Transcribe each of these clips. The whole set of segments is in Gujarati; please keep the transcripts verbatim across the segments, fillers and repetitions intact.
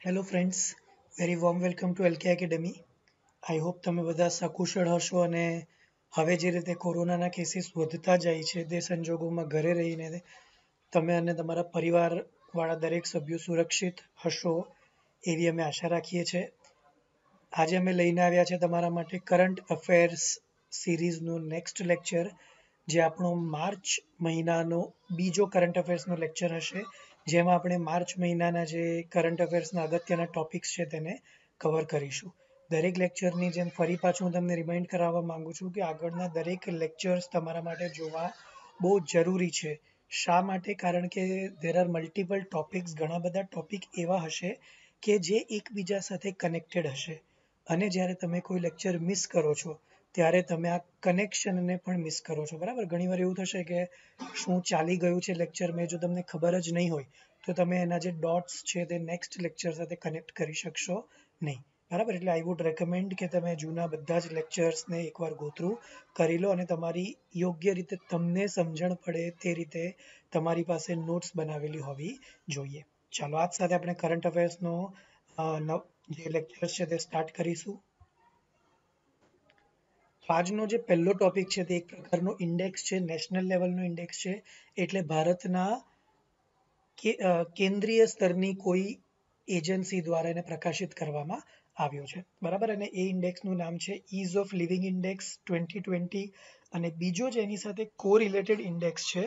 Hello friends, very warm welcome to LK academy. I hope તમે બધા સકુશળ હશો અને હવે જે રીતે કોરોનાના કેસીસ વધતા જાય છે તે સંજોગોમાં ઘરે રહીને તમે અને તમારા પરિવારવાળા દરેક સભ્યો સુરક્ષિત હશો એવી અમે આશા રાખીએ છીએ. આજે અમે લઈને આવ્યા છે તમારા માટે કરંટ અફેર્સ સિરીઝનું નેક્સ્ટ લેક્ચર, જે આપણો માર્ચ મહિનાનો બીજો કરંટ અફેર્સનો લેક્ચર હશે, જેમાં આપણે માર્ચ મહિનાના જે કરંટ અફેર્સના અગત્યના ટોપિક્સ છે તેને કવર કરીશું. દરેક લેક્ચરની જેમ ફરી પાછું હું તમને રિમાઇન્ડ કરાવવા માંગુ છું કે આગળના દરેક લેક્ચર્સ તમારા માટે જોવા બહુ જરૂરી છે. શા માટે? કારણ કે દેર આર મલ્ટિપલ ટોપિક્સ, ઘણા બધા ટોપિક એવા હશે કે જે એકબીજા સાથે કનેક્ટેડ હશે, અને જ્યારે તમે કોઈ લેક્ચર મિસ કરો છો ત્યારે તમે આ કનેક્શનને પણ મિસ કરો છો. બરાબર, ઘણીવાર એવું થશે કે શું ચાલી ગયું છે લેક્ચર, મેં જો તમને ખબર જ નહીં હોય તો તમે એના જે ડોટ્સ છે તે નેક્સ્ટ લેક્ચર સાથે કનેક્ટ કરી શકશો નહીં. બરાબર, એટલે આઈ વુડ રેકમેન્ડ કે તમે જૂના બધા જ લેક્ચર્સને એકવાર ગો થ્રુ કરી લો અને તમારી યોગ્ય રીતે તમને સમજણ પડે તે રીતે તમારી પાસે નોટ્સ બનાવેલી હોવી જોઈએ. ચાલો, આજ સાથે આપણે કરંટ અફેર્સનો જે લેક્ચર છે તે સ્ટાર્ટ કરીશું. આજનો જે પહેલો ટોપિક છે તે એક પ્રકારનો ઇન્ડેક્સ છે, નેશનલ લેવલનો ઇન્ડેક્સ છે, એટલે ભારતના કેન્દ્રીય સ્તરની કોઈ એજન્સી દ્વારા એને પ્રકાશિત કરવામાં આવ્યો છે. બરાબર, અને એ ઇન્ડેક્સનું નામ છે ease of living index twenty twenty, અને બીજો જે એની સાથે કો રિલેટેડ ઇન્ડેક્સ છે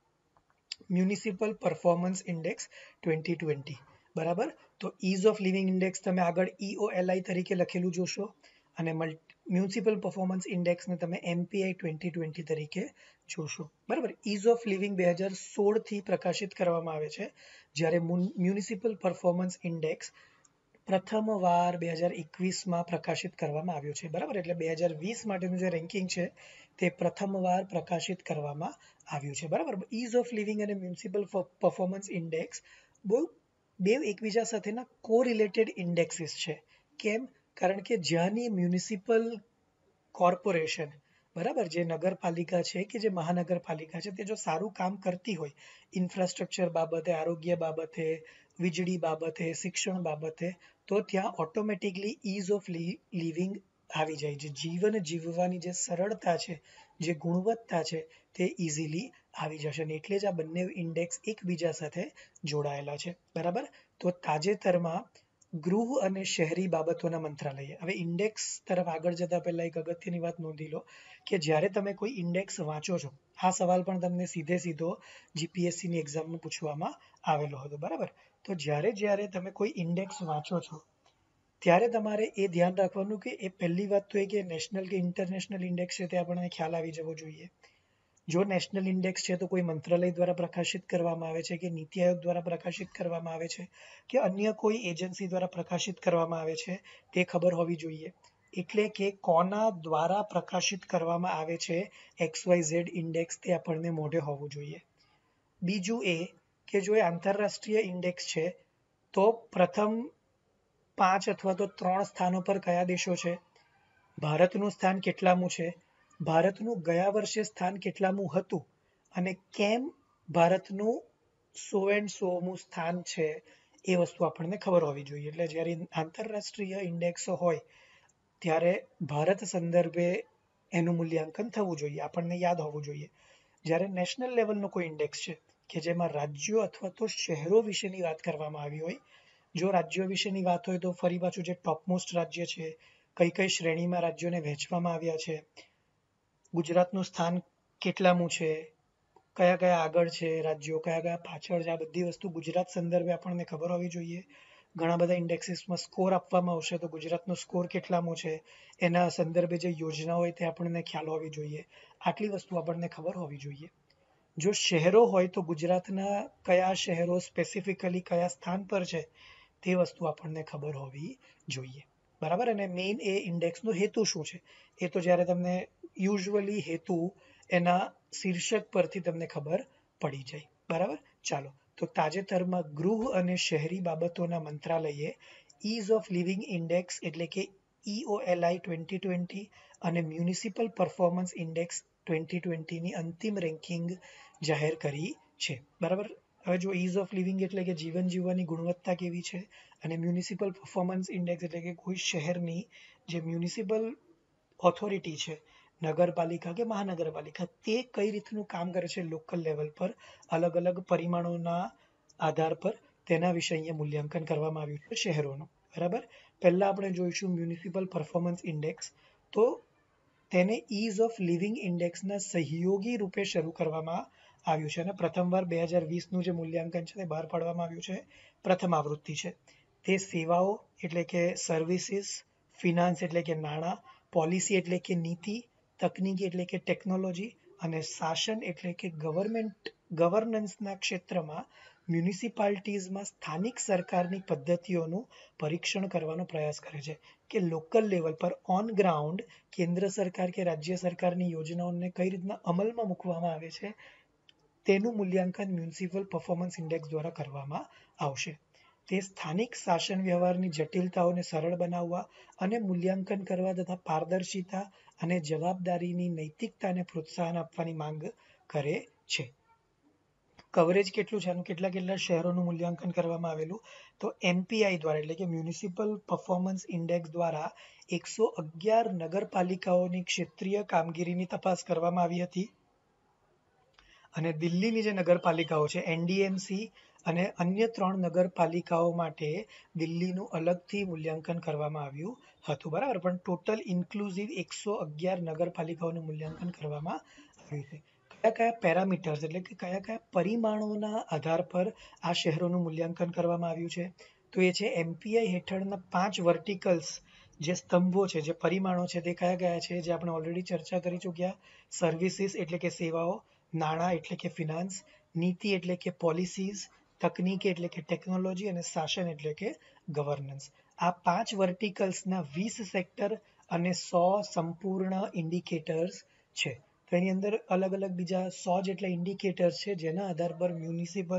municipal performance index twenty twenty. બરાબર, તો ઇઝ ઓફ લિવિંગ ઇન્ડેક્સ તમે આગળ ઈઓએલઆઈ તરીકે લખેલું જોશો અને મ્યુનિસિપલ પરફોર્મન્સ ઇન્ડેક્સને તમે એમપીઆઈ ટ્વેન્ટી ટ્વેન્ટી તરીકે જોશો. બરાબર, ઇઝ ઓફ લિવિંગ બે હજાર સોળથી પ્રકાશિત કરવામાં આવે છે, જ્યારે મ્યુનિસિપલ પરફોર્મન્સ ઇન્ડેક્સ પ્રથમ વાર બે હજાર એકવીસમાં પ્રકાશિત કરવામાં આવ્યો છે. બરાબર, એટલે બે હજાર વીસ માટેનું જે રેન્કિંગ છે તે પ્રથમ વાર પ્રકાશિત કરવામાં આવ્યું છે. બરાબર, ઇઝ ઓફ લિવિંગ અને મ્યુનિસિપલ પરફોર્મન્સ ઇન્ડેક્સ બહુ બે એકબીજા સાથેના કો રિલેટેડ ઇન્ડેક્સીસ છે. કેમ? કારણ કે જ્યાંની મ્યુનિસિપલ કોર્પોરેશન, બરાબર, જે નગરપાલિકા છે કે જે મહાનગરપાલિકા છે, તે જો સારું કામ કરતી હોય ઇન્ફ્રાસ્ટ્રક્ચર બાબતે, આરોગ્ય બાબતે, વીજળી બાબતે, શિક્ષણ બાબતે, તો ત્યાં ઓટોમેટિકલી ઇઝ ઓફ લિવિંગ આવી જાય છે. જીવન જીવવાની જે સરળતા છે, જે ગુણવત્તા છે, તે ઇઝીલી આવી જશે, અને એટલે જ આ બંને ઇન્ડેક્સ એકબીજા સાથે જોડાયેલા છે. બરાબર, તો તાજેતરમાં ગૃહ અને શહેરી બાબતોના મંત્રાલયે, હવે ઇન્ડેક્સ તરફ આગળ જતા પહેલા એક અગત્યની વાત નોંધી લો કે જ્યારે તમે કોઈ ઇન્ડેક્સ વાંચો છો, આ સવાલ પણ તમને સીધે સીધો જીપીએસસીની એક્ઝામમાં પૂછવામાં આવેલો હતો. બરાબર, તો જ્યારે જ્યારે તમે કોઈ ઇન્ડેક્સ વાંચો છો ત્યારે તમારે એ ધ્યાન રાખવાનું કે એ પહેલી વાત તો એ કે નેશનલ કે ઇન્ટરનેશનલ ઇન્ડેક્સ છે તે આપણને ખ્યાલ આવી જવો જોઈએ. જો નેશનલ ઇન્ડેક્સ છે તો કોઈ મંત્રાલય દ્વારા પ્રકાશિત કરવામાં આવે છે કે નીતિ આયોગ દ્વારા પ્રકાશિત કરવામાં આવે છે કે અન્ય કોઈ એજન્સી દ્વારા પ્રકાશિત કરવામાં આવે છે તે ખબર હોવી જોઈએ. એટલે કે કોના દ્વારા પ્રકાશિત કરવામાં આવે છે એક્સ વાય ઝેડ ઇન્ડેક્સ, તે આપણને મોઢે હોવું જોઈએ. બીજું એ કે જો એ આંતરરાષ્ટ્રીય ઇન્ડેક્સ છે તો પ્રથમ પાંચ અથવા તો ત્રણ સ્થાનો પર કયા દેશો છે, ભારતનું સ્થાન કેટલામું છે, ભારતનું ગયા વર્ષે સ્થાન કેટલામું હતું, અને કેમ ભારતનું સો એન્ડ સોમું સ્થાન છે, એ વસ્તુ આપણને ખબર હોવી જોઈએ. એટલે જ્યારે આંતરરાષ્ટ્રીય ઇન્ડેક્સો હોય ત્યારે ભારત સંદર્ભે એનું મૂલ્યાંકન થવું જોઈએ, આપણને યાદ હોવું જોઈએ. જ્યારે નેશનલ લેવલનો કોઈ ઇન્ડેક્સ છે કે જેમાં રાજ્યો અથવા તો શહેરો વિશેની વાત કરવામાં આવી હોય, જો રાજ્યો વિશેની વાત હોય તો ફરી પાછું જે ટોપમોસ્ટ રાજ્ય છે, કઈ કઈ શ્રેણીમાં રાજ્યોને વહેંચવામાં આવ્યા છે, ગુજરાતનું સ્થાન કેટલામું છે, કયા કયા આગળ છે રાજ્યો, કયા કયા પાછળ છે, આ બધી વસ્તુ ગુજરાત સંદર્ભે આપણને ખબર હોવી જોઈએ. ઘણા બધા ઇન્ડેક્સીસમાં સ્કોર આપવામાં આવશે તો ગુજરાતનો સ્કોર કેટલામો છે, એના સંદર્ભે જે યોજના હોય તે આપણને ખ્યાલ હોવી જોઈએ. આટલી વસ્તુ આપણને ખબર હોવી જોઈએ. જો શહેરો હોય તો ગુજરાતના કયા શહેરો સ્પેસિફિકલી કયા સ્થાન પર છે તે વસ્તુ આપણને ખબર હોવી જોઈએ. બરાબર, અને મેઇન એ ઇન્ડેક્સનો હેતુ શું છે એ તો જ્યારે તમને યુઝ્યુઅલી હેતુ એના શીર્ષક પરથી તમને ખબર પડી જાય. બરાબર, ચાલો, તો તાજેતરમાં ગૃહ અને શહેરી બાબતોના મંત્રાલયે ઇઝ ઓફ લિવિંગ ઇન્ડેક્સ એટલે કે ઈઓએલઆઈ ટ્વેન્ટી ટ્વેન્ટી અને મ્યુનિસિપલ પરફોર્મન્સ ઇન્ડેક્સ ટ્વેન્ટી ટ્વેન્ટીની અંતિમ રેન્કિંગ જાહેર કરી છે. બરાબર, હવે જો ઇઝ ઓફ લિવિંગ એટલે કે જીવન જીવવાની ગુણવત્તા કેવી છે, અને મ્યુનિસિપલ પરફોર્મન્સ ઇન્ડેક્સ એટલે કે કોઈ શહેરની જે મ્યુનિસિપલ ઓથોરિટી છે, નગરપાલિકા કે મહાનગરપાલિકા, તે કઈ રીતનું કામ કરે છે લોકલ લેવલ પર અલગ અલગ પરિમાણોના આધાર પર, તેના વિશે અહીંયા મૂલ્યાંકન કરવામાં આવ્યું છે શહેરોનું. બરાબર. પહેલા આપણે જોઈશું મ્યુનિસિપલ પરફોર્મન્સ ઇન્ડેક્સ. તો તેને ઇઝ ઓફ લિવિંગ ઇન્ડેક્સના સહયોગી રૂપે શરૂ કરવામાં આવ્યું છે અને પ્રથમવાર બે હજાર વીસનું જે મૂલ્યાંકન છે તે બહાર પાડવામાં આવ્યું છે. પ્રથમ આવૃત્તિ છે. તે સેવાઓ એટલે કે સર્વિસીસ, ફિનાન્સ એટલે કે નાણાં, પોલિસી એટલે કે નીતિ, તકનીકી એટલે કે ટેકનોલોજી અને શાસન એટલે કે ગવર્મેન્ટ ગવર્નન્સના ક્ષેત્રમાં મ્યુનિસિપાલિટીઝમાં સ્થાનિક સરકારની પદ્ધતિઓનું પરીક્ષણ કરવાનો પ્રયાસ કરે છે કે લોકલ લેવલ પર ઓન ગ્રાઉન્ડ કેન્દ્ર સરકાર કે રાજ્ય સરકારની યોજનાઓને કઈ રીતના અમલમાં મૂકવામાં આવે છે તેનું મૂલ્યાંકન મ્યુનિસિપલ પરફોર્મન્સ ઇન્ડેક્સ દ્વારા કરવામાં આવશે. તે સ્થાનિક શાસન વ્યવહારની જટિલતાઓને સરળ બનાવવા અને મૂલ્યાંકન કરવા તથા પારદર્શિતા અને જવાબદારીની નૈતિકતાને પ્રોત્સાહન આપવાની માંગ કરે છે. કવરેજ કેટલું છે, આનું કેટલા કેટલા શહેરોનું મૂલ્યાંકન કરવામાં આવેલું, તો એમપીઆઈ દ્વારા એટલે કે મ્યુનિસિપલ પરફોર્મન્સ ઇન્ડેક્સ દ્વારા એકસો અગિયાર નગરપાલિકાઓની ક્ષેત્રીય કામગીરીની તપાસ કરવામાં આવી હતી. અને દિલ્હીની જે નગરપાલિકાઓ છે એનડીએમસી અને અન્ય ત્રણ નગરપાલિકાઓ માટે દિલ્હીનું અલગથી મૂલ્યાંકન કરવામાં આવ્યું હતું. બરાબર. પણ ટોટલ ઇન્ક્લુઝિવ એકસો અગિયાર નગરપાલિકાઓનું મૂલ્યાંકન કરવામાં આવ્યું છે. કયા કયા પેરામીટર્સ એટલે કે કયા કયા પરિમાણોના આધાર પર આ શહેરોનું મૂલ્યાંકન કરવામાં આવ્યું છે, તો એ છે એમપીઆઈ હેઠળના પાંચ વર્ટિકલ્સ જે સ્તંભો છે, જે પરિમાણો છે તે કયા કયા છે, જે આપણે ઓલરેડી ચર્ચા કરી ચૂક્યા. સર્વિસીસ એટલે કે સેવાઓ, નાણાં એટલે કે ફિનાન્સ, નીતિ એટલે કે પોલિસીઝ, તકનીકી એટલે કે ટેકનોલોજી અને શાસન એટલે કે ગવર્નન્સ. આ પાંચ વર્ટિકલ્સના વીસ સેક્ટર અને સો સંપૂર્ણ ઇન્ડિકેટર્સ છે. તો એની અંદર અલગ અલગ બીજા સો જેટલા ઇન્ડિકેટર્સ છે જેના આધાર પર મ્યુનિસિપલ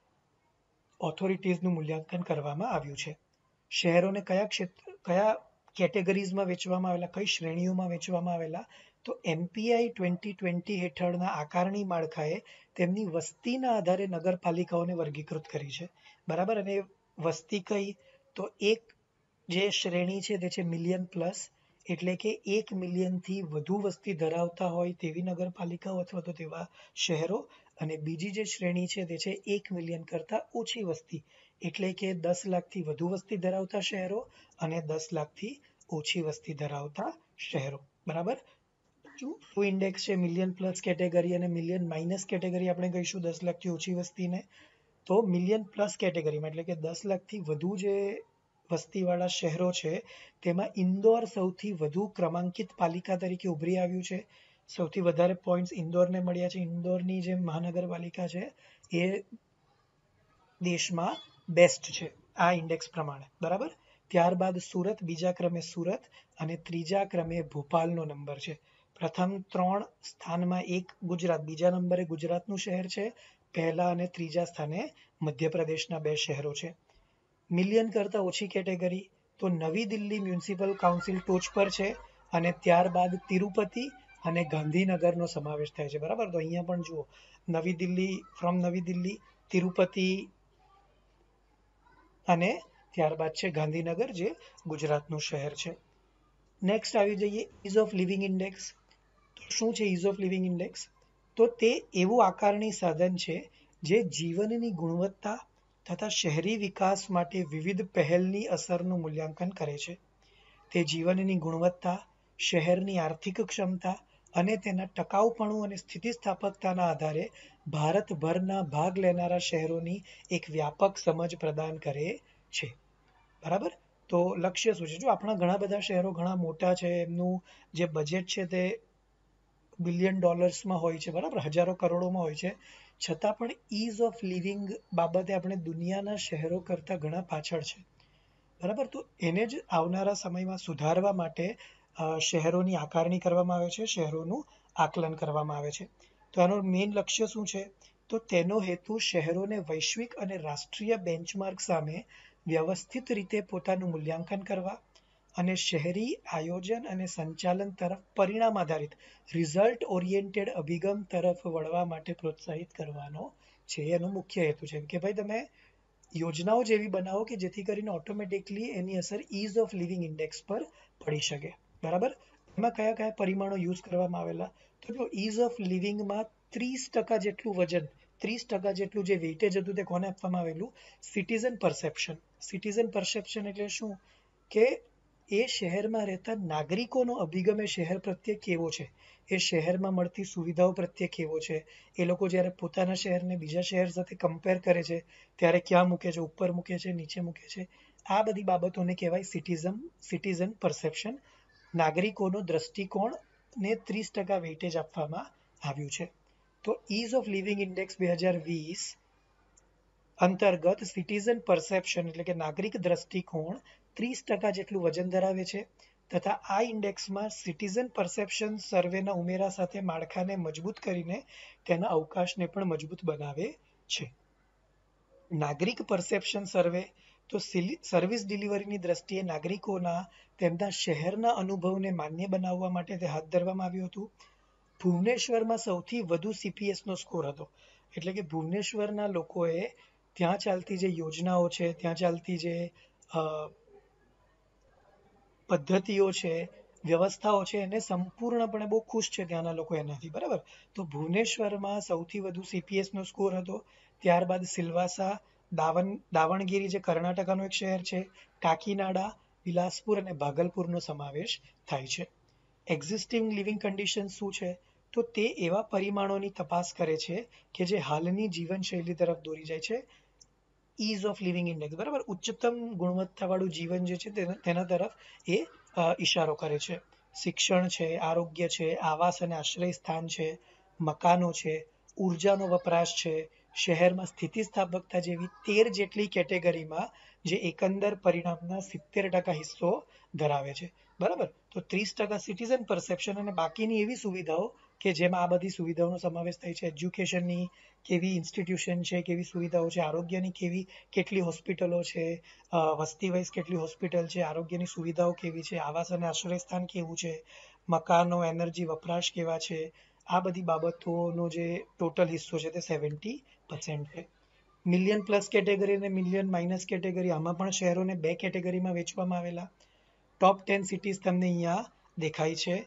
ઓથોરિટીઝનું મૂલ્યાંકન કરવામાં આવ્યું છે. શહેરોને કયા ક્ષેત્ર કયા કેટેગરીઝમાં વેચવામાં આવેલા, કઈ શ્રેણીઓમાં વેચવામાં આવેલા, તો એમપીઆઈ ટ્વેન્ટી ટ્વેન્ટી હેઠળના આકારણી માળખાએ તેમની વસ્તીના આધારે નગરપાલિકાઓને વર્ગીકૃત કરી છે. બરાબર. અને વસ્તી કઈ, તો એક જે શ્રેણી છે તે છે મિલિયન પ્લસ, એટલે કે એક મિલિયનથી વધુ વસ્તી ધરાવતા હોય તેવી નગરપાલિકાઓ અથવા તો તેવા શહેરો. અને બીજી જે શ્રેણી છે તે છે એક મિલિયન કરતાં ઓછી વસ્તી, એટલે કે દસ લાખથી વધુ વસ્તી ધરાવતા શહેરો અને દસ લાખથી ઓછી વસ્તી ધરાવતા શહેરો. બરાબર. શું ઇન્ડેક્સ છે મિલિયન પ્લસ કેટેગરી અને મિલિયન માઇનસ કેટેગરી આપણે કહીશું દસ લાખથી ઓછી વસ્તીને. તો મિલિયન પ્લસ કેટેગરીમાં એટલે કે દસ લાખથી વધુ જે વસ્તીવાળા શહેરો છે તેમાં ઇન્દોર સૌથી વધુ ક્રમાંકિત પાલિકા તરીકે ઉભરી આવ્યું છે. સૌથી વધારે પોઈન્ટ્સ ઇન્દોરને મળ્યા છે. ઇન્દોરની જે મહાનગરપાલિકા છે એ દેશમાં બેસ્ટ છે આ ઇન્ડેક્સ પ્રમાણે. બરાબર. ત્યારબાદ સુરત, બીજા ક્રમે સુરત અને ત્રીજા ક્રમે ભોપાલનો નંબર છે. પ્રથમ ત્રણ સ્થાનમાં એક ગુજરાત, બીજા નંબરે ગુજરાતનું શહેર છે. પહેલા અને ત્રીજા સ્થાને મધ્યપ્રદેશના બે શહેરો છે. મિલિયન કરતાં ઓછી કેટેગરી, તો નવી દિલ્હી મ્યુનિસિપલ કાઉન્સિલ ટોચ પર છે અને ત્યારબાદ તિરુપતિ અને ગાંધીનગરનો સમાવેશ થાય છે. બરાબર. તો અહીંયા પણ જુઓ, નવી દિલ્હી, ફ્રોમ નવી દિલ્હી, તિરુપતિ અને ત્યારબાદ છે ગાંધીનગર જે ગુજરાતનું શહેર છે. નેક્સ્ટ આવી જઈએ ઇઝ ઓફ લિવિંગ ઇન્ડેક્સ. શું છે ઇઝ ઓફ લિવિંગ ઇન્ડેક્સ? તો તે એવું આકારણી સાધન છે જે જીવનની ગુણવત્તા તથા શહેરી વિકાસ માટે વિવિધ પહેલની અસરનું મૂલ્યાંકન કરે છે. તે જીવનની ગુણવત્તા, શહેરની આર્થિક ક્ષમતા અને તેના ટકાઉપણું અને સ્થિતિસ્થાપકતાના આધારે ભારતભરના ભાગ લેનારા શહેરોની એક વ્યાપક સમજ પ્રદાન કરે છે. બરાબર. તો લક્ષ્ય શું છે? જો આપણા ઘણા બધા શહેરો ઘણા મોટા છે, એમનું જે બજેટ છે તે બિલિયન ડોલર્સમાં હોય છે. બરાબર. હજારો કરોડોમાં હોય છે. છતાં પણ ઇઝ ઓફ લિવિંગ બાબતે આપણે દુનિયાના શહેરો કરતાં ઘણા પાછળ છે. બરાબર. તો એને જ આવનારા સમયમાં સુધારવા માટે શહેરોની આકારણી કરવામાં આવે છે, શહેરોનું આકલન કરવામાં આવે છે. તો આનો મેઇન લક્ષ્ય શું છે? તો તેનો હેતુ શહેરોને વૈશ્વિક અને રાષ્ટ્રીય બેન્ચમાર્ક સામે વ્યવસ્થિત રીતે પોતાનું મૂલ્યાંકન કરવા અને શહેરી આયોજન અને સંચાલન તરફ પરિણામ આધારિત રિઝલ્ટ ઓરિએન્ટેડ અભિગમ તરફ વળવા માટે પ્રોત્સાહિત કરવાનો છે. એનો મુખ્ય હેતુ છે કે ભાઈ તમે યોજનાઓ જેવી બનાવો કે જેથી કરીને ઓટોમેટિકલી એની અસર ઇઝ ઓફ લિવિંગ ઇન્ડેક્સ પર પડી શકે. બરાબર. એમાં કયા કયા પરિમાણો યુઝ કરવામાં આવેલા? તો જો ઇઝ ઓફ લિવિંગમાં ત્રીસ ટકા જેટલું વજન, ત્રીસ ટકા જેટલું જે વેઇટેજ હતું તે કોને આપવામાં આવેલું? Citizen perception. સિટીઝન પરસેપ્શન એટલે શું? કે એ શહેરમાં રહેતા નાગરિકોનો અભિગમ એ શહેર પ્રત્યે કેવો છે, એ શહેરમાં મળતી સુવિધાઓ પ્રત્યે કેવો છે, એ લોકો જ્યારે પોતાના શહેરને બીજા શહેર સાથે કમ્પેર કરે છે ત્યારે ક્યાં મૂકે છે, ઉપર મૂકે છે, નીચે મૂકે છે, આ બધી બાબતોને કહેવાય સિટીઝન સિટીઝન પરસેપ્શન. નાગરિકોનો દ્રષ્ટિકોણને ત્રીસ ટકા વેઇટેજ આપવામાં આવ્યું છે. તો ઇઝ ઓફ લિવિંગ ઇન્ડેક્સ બે હજાર વીસ અંતર્ગત સિટીઝન પરસેપ્શન એટલે કે નાગરિક દ્રષ્ટિકોણ ત્રીસ ટકા જેટલું વજન ધરાવે છે તથા આ ઇન્ડેક્સમાં સિટીઝન પરસેપ્શન સર્વેના ઉમેરા સાથે માળખાને મજબૂત કરીને તેના અવકાશને પણ મજબૂત બનાવે છે. નાગરિક પરસેપ્શન સર્વે તો સર્વિસ ડિલિવરીની દ્રષ્ટિએ નાગરિકોના તેમના શહેરના અનુભવને માન્ય બનાવવા માટે તે હાથ ધરવામાં આવ્યું હતું. ભુવનેશ્વરમાં સૌથી વધુ સીપીએસનો સ્કોર હતો. એટલે કે ભુવનેશ્વરના લોકોએ ત્યાં ચાલતી જે યોજનાઓ છે, ત્યાં ચાલતી જે પદ્ધતિઓ છે, વ્યવસ્થાઓ છે, એને સંપૂર્ણપણે બહુ ખુશ છે ત્યાંના લોકો એનાથી. બરાબર. તો ભુવનેશ્વરમાં સૌથી વધુ સીપીએસનો સ્કોર હતો. ત્યારબાદ સિલવાસા, દાવણ દાવણગીરી જે કર્ણાટકાનું એક શહેર છે, કાકીનાડા, બિલાસપુર અને ભાગલપુરનો સમાવેશ થાય છે. એક્ઝિસ્ટિંગ લિવિંગ કન્ડિશન શું છે? તો તે એવા પરિમાણોની તપાસ કરે છે કે જે હાલની જીવનશૈલી તરફ દોરી જાય છે. Ease of living index. બરાબર. ઉચ્ચતમ ગુણવત્તાવાળું જીવન જે છે તેના તરફ એ ઈશારો કરે છે. શિક્ષણ છે, આરોગ્ય છે, આવાસ અને આશ્રય સ્થાન છે, મકાનો છે, ઉર્જાનો વપરાશ છે, શહેરમાં સ્થિતિસ્થાપકતા જેવી તેર જેટલી કેટેગરીમાં જે એકંદર પરિણામના સિત્તેર ટકા હિસ્સો ધરાવે છે. બરાબર. તો ત્રીસ ટકા સિટીઝન પરસેપ્શન અને બાકીની એવી સુવિધાઓ કે જેમાં આ બધી સુવિધાઓનો સમાવેશ થાય છે. એજ્યુકેશનની કેવી ઇન્સ્ટિટ્યુશન છે, કેવી સુવિધાઓ છે, આરોગ્યની કેવી કેટલી હોસ્પિટલો છે, વસ્તી વાઇઝ કેટલી હોસ્પિટલ છે, આરોગ્યની સુવિધાઓ કેવી છે, આવાસ અને આશ્રય સ્થાન કેવું છે, મકાનો, એનર્જી વપરાશ કેવા છે, આ બધી બાબતોનો જે ટોટલ હિસ્સો છે તે સેવન્ટી પર્સન્ટ છે. મિલિયન પ્લસ કેટેગરી અને મિલિયન માઇનસ કેટેગરી, આમાં પણ શહેરોને બે કેટેગરીમાં વેચવામાં આવેલા. ટોપ ટેન સિટીઝ તમને અહીંયા દેખાય છે.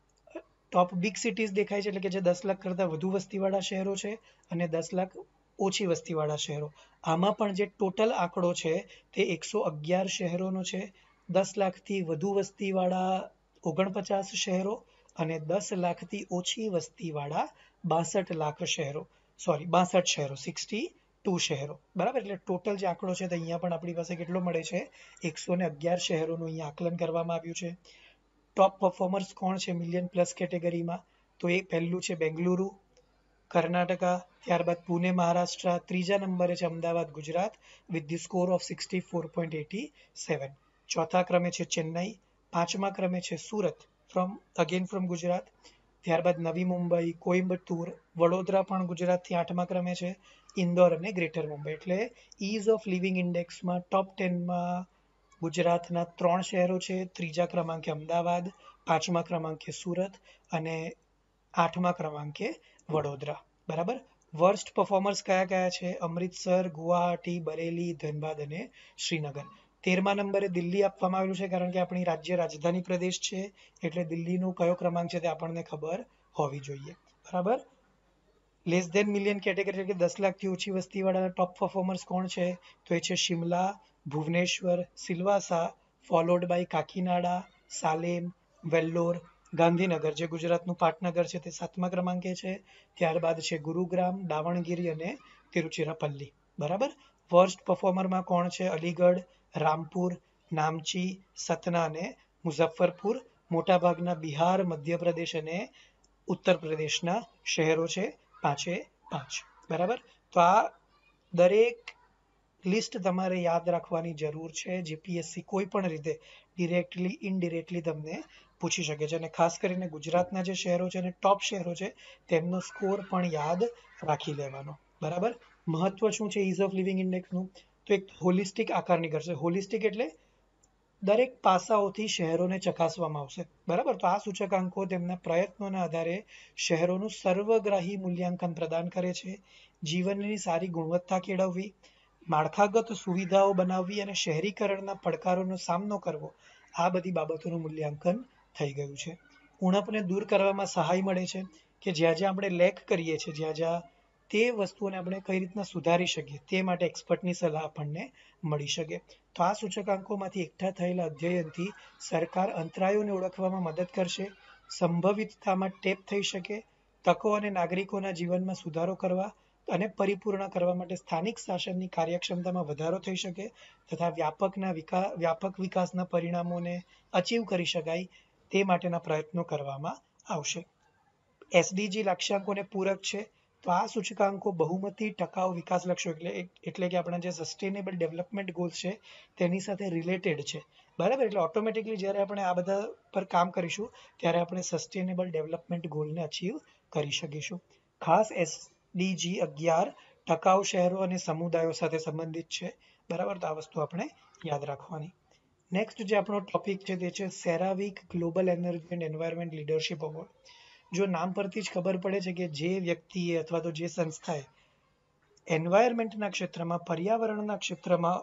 ટોપ બિગ સિટીઝ દેખાય છે, એટલે કે જે દસ લાખ કરતાં વધુ વસ્તીવાળા શહેરો છે અને દસ લાખ ઓછી વસ્તીવાળા શહેરો. આમાં પણ જે ટોટલ આંકડો છે તે એકસો અગિયાર શહેરોનો છે. દસ લાખથી વધુ વસ્તીવાળા ઓગણપચાસ શહેરો અને દસ લાખથી ઓછી વસ્તીવાળા બાસઠ લાખ શહેરો સોરી બાસઠ શહેરો સિક્સટી ટુ શહેરો. બરાબર. એટલે ટોટલ જે આંકડો છે તે અહીંયા પણ આપણી પાસે કેટલો મળે છે? એકસો ને અગિયાર શહેરોનું અહીંયા આકલન કરવામાં આવ્યું છે. ટોપ પરફોર્મર્સ કોણ છે મિલિયન પ્લસ કેટેગરીમાં? તો એ પહેલું છે બેંગલુરુ કર્ણાટકા, ત્યારબાદ પુણે મહારાષ્ટ્ર, ત્રીજા નંબરે છે Ahmedabad Gujarat with the score of sixty four point eighty seven. ચોથા ક્રમે છે ચેન્નઈ, પાંચમા ક્રમે છે Surat from again from Gujarat, ત્યારબાદ નવી મુંબઈ, કોઈમ્બતુર, વડોદરા પણ ગુજરાતથી આઠમા ક્રમે છે, ઇન્દોર અને ગ્રેટર મુંબઈ. એટલે ઇઝ ઓફ લિવિંગ ઇન્ડેક્સમાં ટોપ ટેનમાં ગુજરાતના ત્રણ શહેરો છે. ત્રીજા ક્રમાંકે અમદાવાદ, પાંચમા ક્રમાંકે સુરત અને આઠમા ક્રમાંકે વડોદરા. બરાબર. વર્સ્ટ પરફોર્મર્સ કયા કયા છે? અમૃતસર, ગુવાહાટી, બરેલી, ધનબાદ અને શ્રીનગર. તેરમા નંબરે દિલ્હી આપવામાં આવેલું છે કારણ કે આપણી રાજ્ય રાજધાની પ્રદેશ છે એટલે દિલ્હીનો કયો ક્રમાંક છે તે આપણને ખબર હોવી જોઈએ. બરાબર. લેસ દેન મિલિયન કેટેગરી એટલે કે દસ લાખથી ઓછી વસ્તીવાળા ટોપ પરફોર્મર્સ કોણ છે? તો એ છે શિમલા, ભુવનેશ્વર, સિલવાસા, ફોલોડ બાય કાકીનાડા, સાલેમ, વેલ્લોર, ગાંધીનગર જે ગુજરાતનું પાટનગર છે તે સાતમા ક્રમાંકે છે. ત્યારબાદ છે ગુરુગ્રામ, દાવણગીરી અને તિરુચિરાપલ્લી. બરાબર. વર્સ્ટ પરફોર્મરમાં કોણ છે? અલીગઢ, રામપુર, નામચી, સતના અને મુઝફ્ફરપુર. મોટાભાગના બિહાર, મધ્યપ્રદેશ અને ઉત્તર પ્રદેશના શહેરો છે, પાંચે પાંચ. બરાબર. તો આ દરેક લિસ્ટ તમારે યાદ રાખવાની જરૂર છે. જીપીએસસી કોઈ પણ રીતે ડિરેક્ટલી ઇનડિરેક્ટલી તમને પૂછી શકે છે અને ખાસ કરીને ગુજરાતના જે શહેરો છે અને ટોપ શહેરો છે તેમનો સ્કોર પણ યાદ રાખી લેવાનો. બરાબર. મહત્વ શું છે ઇઝ ઓફ લિવિંગ ઇન્ડેક્સનું? તો એક હોલિસ્ટિક આકારની કરશે. હોલિસ્ટિક એટલે દરેક પાસાઓથી શહેરોને ચકાસવામાં આવશે, બરાબર. તો આ સૂચકાંકો તેમના પ્રયત્નોના આધારે શહેરોનું સર્વગ્રાહી મૂલ્યાંકન પ્રદાન કરે છે. જીવનની સારી ગુણવત્તા કેળવવી, માળખાગત સુવિધાઓ બનાવવી અને શહેરીકરણના પડકારોનો સામનો કરવો, આ બધી બાબતોનું મૂલ્યાંકન થઈ ગયું છે. ઉણપને દૂર કરવામાં સહાય મળે છે કે જ્યાં જ્યાં આપણે લેક કરીએ છીએ, જ્યાં જ્યાં તે વસ્તુઓને આપણે કઈ રીતના સુધારી શકીએ તે માટે એક્સપર્ટની સલાહ આપણને મળી શકે. તો આ સૂચકાંકોમાંથી એકઠા થયેલા અધ્યયનથી સરકાર અંતરાયોને ઓળખવામાં મદદ કરશે, સંભવિતતામાં ટેપ થઈ શકે, તકો અને નાગરિકોના જીવનમાં સુધારો કરવા અને પરિપૂર્ણ કરવા માટે સ્થાનિક શાસનની કાર્યક્ષમતામાં વધારો થઈ શકે તથા વ્યાપકના વિકા વ્યાપક વિકાસના પરિણામોને અચીવ કરી શકાય તે માટેના પ્રયત્નો કરવામાં આવશે. એસડીજી લક્ષ્યાંકોને પૂરક છે. તો આ સૂચકાંકો બહુમતી ટકાઉ વિકાસ લક્ષ્યો એટલે એટલે કે આપણા જે સસ્ટેનેબલ ડેવલપમેન્ટ ગોલ્સ છે તેની સાથે રિલેટેડ છે, બરાબર. એટલે ઓટોમેટિકલી જ્યારે આપણે આ બધા પર કામ કરીશું ત્યારે આપણે સસ્ટેનેબલ ડેવલપમેન્ટ ગોલને અચીવ કરી શકીશું. ખાસ એસડીજી અગિયાર ટકાઉ શહેરો અને સમુદાયો સાથે સંબંધિત છે, બરાબર. તો આ વસ્તુ આપણે યાદ રાખવાની. નેક્સ્ટ જે આપણો ટોપિક છે તે છે CERAWeek global energy and environment leadership award. જો નામ પરથી જ ખબર પડે છે કે જે વ્યક્તિએ અથવા તો જે સંસ્થાએ એન્વાયરમેન્ટના ક્ષેત્રમાં, પર્યાવરણના ક્ષેત્રમાં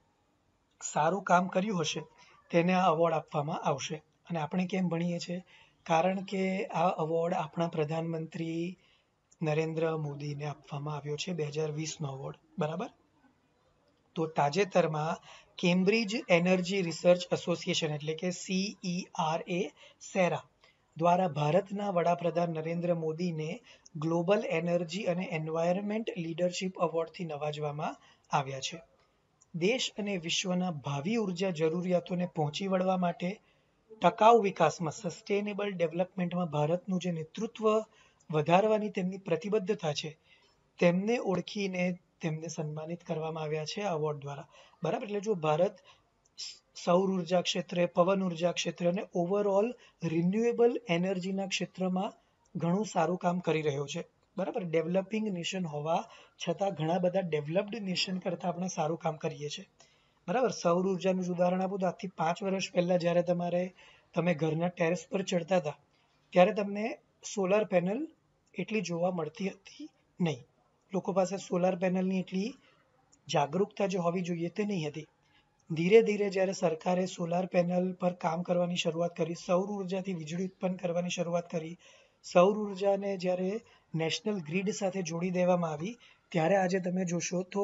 સારું કામ કર્યું હશે તેને આ એવોર્ડ આપવામાં આવશે. અને આપણે કેમ ભણીએ છીએ? કારણ કે આ એવોર્ડ આપણા પ્રધાનમંત્રી નરેન્દ્ર મોદીને આપવામાં આવ્યો છે, બે હજાર વીસનો એવોર્ડ, બરાબર. તો તાજેતરમાં કેમ્બ્રિજ એનર્જી રિસર્ચ એસોસિએશન એટલે કે સીઈઆરએ સેરા દ્વારા ભારતના વડાપ્રધાન નરેન્દ્ર મોદીને ગ્લોબલ એનર્જી અને એન્વાયરમેન્ટ લીડરશિપ એવોર્ડથી નવાજવામાં આવ્યા છે. દેશ અને વિશ્વના ભાવિ ઉર્જા જરૂરિયાતોને પહોંચી વળવા માટે ટકાઉ વિકાસમાં, સસ્ટેનેબલ ડેવલપમેન્ટમાં ભારતનું જે નેતૃત્વ વધારવાની તેમની પ્રતિબદ્ધતા છે તેમને ઓળખીને તેમને સન્માનિત કરવામાં આવ્યા છે આ એવોર્ડ દ્વારા, બરાબર. એટલે જો ભારત સૌર ઉર્જા ક્ષેત્રે, પવન ઉર્જા ક્ષેત્રે અને ઓવરઓલ રિન્યુએબલ એનર્જીના ક્ષેત્રમાં ઘણું સારું કામ કરી રહ્યો છે, બરાબર. ડેવલપિંગ નેશન હોવા છતાં ઘણા બધા ડેવલપ્ડ નેશન કરતાં આપણે સારું કામ કરીએ છીએ, બરાબર. સૌર ઉર્જાનું ઉદાહરણ આપું તો આજથી પાંચ વર્ષ પહેલા જ્યારે તમારે તમે ઘરના ટેરેસ પર ચડતા હતા ત્યારે તમને સોલાર પેનલ એટલી જોવા મળતી હતી નહીં. લોકો પાસે સોલાર પેનલની એટલી જાગૃતતા જે હોવી જોઈએ તે નહીં હતી. ધીરે ધીરે જ્યારે સરકારે સોલાર પેનલ પર કામ કરવાની શરૂઆત કરી, સૌર ઉર્જાથી વીજળી ઉત્પન્ન કરવાની શરૂઆત કરી, સૌર ઉર્જાને જ્યારે નેશનલ ગ્રીડ સાથે જોડી દેવામાં આવી ત્યારે આજે તમે જોશો તો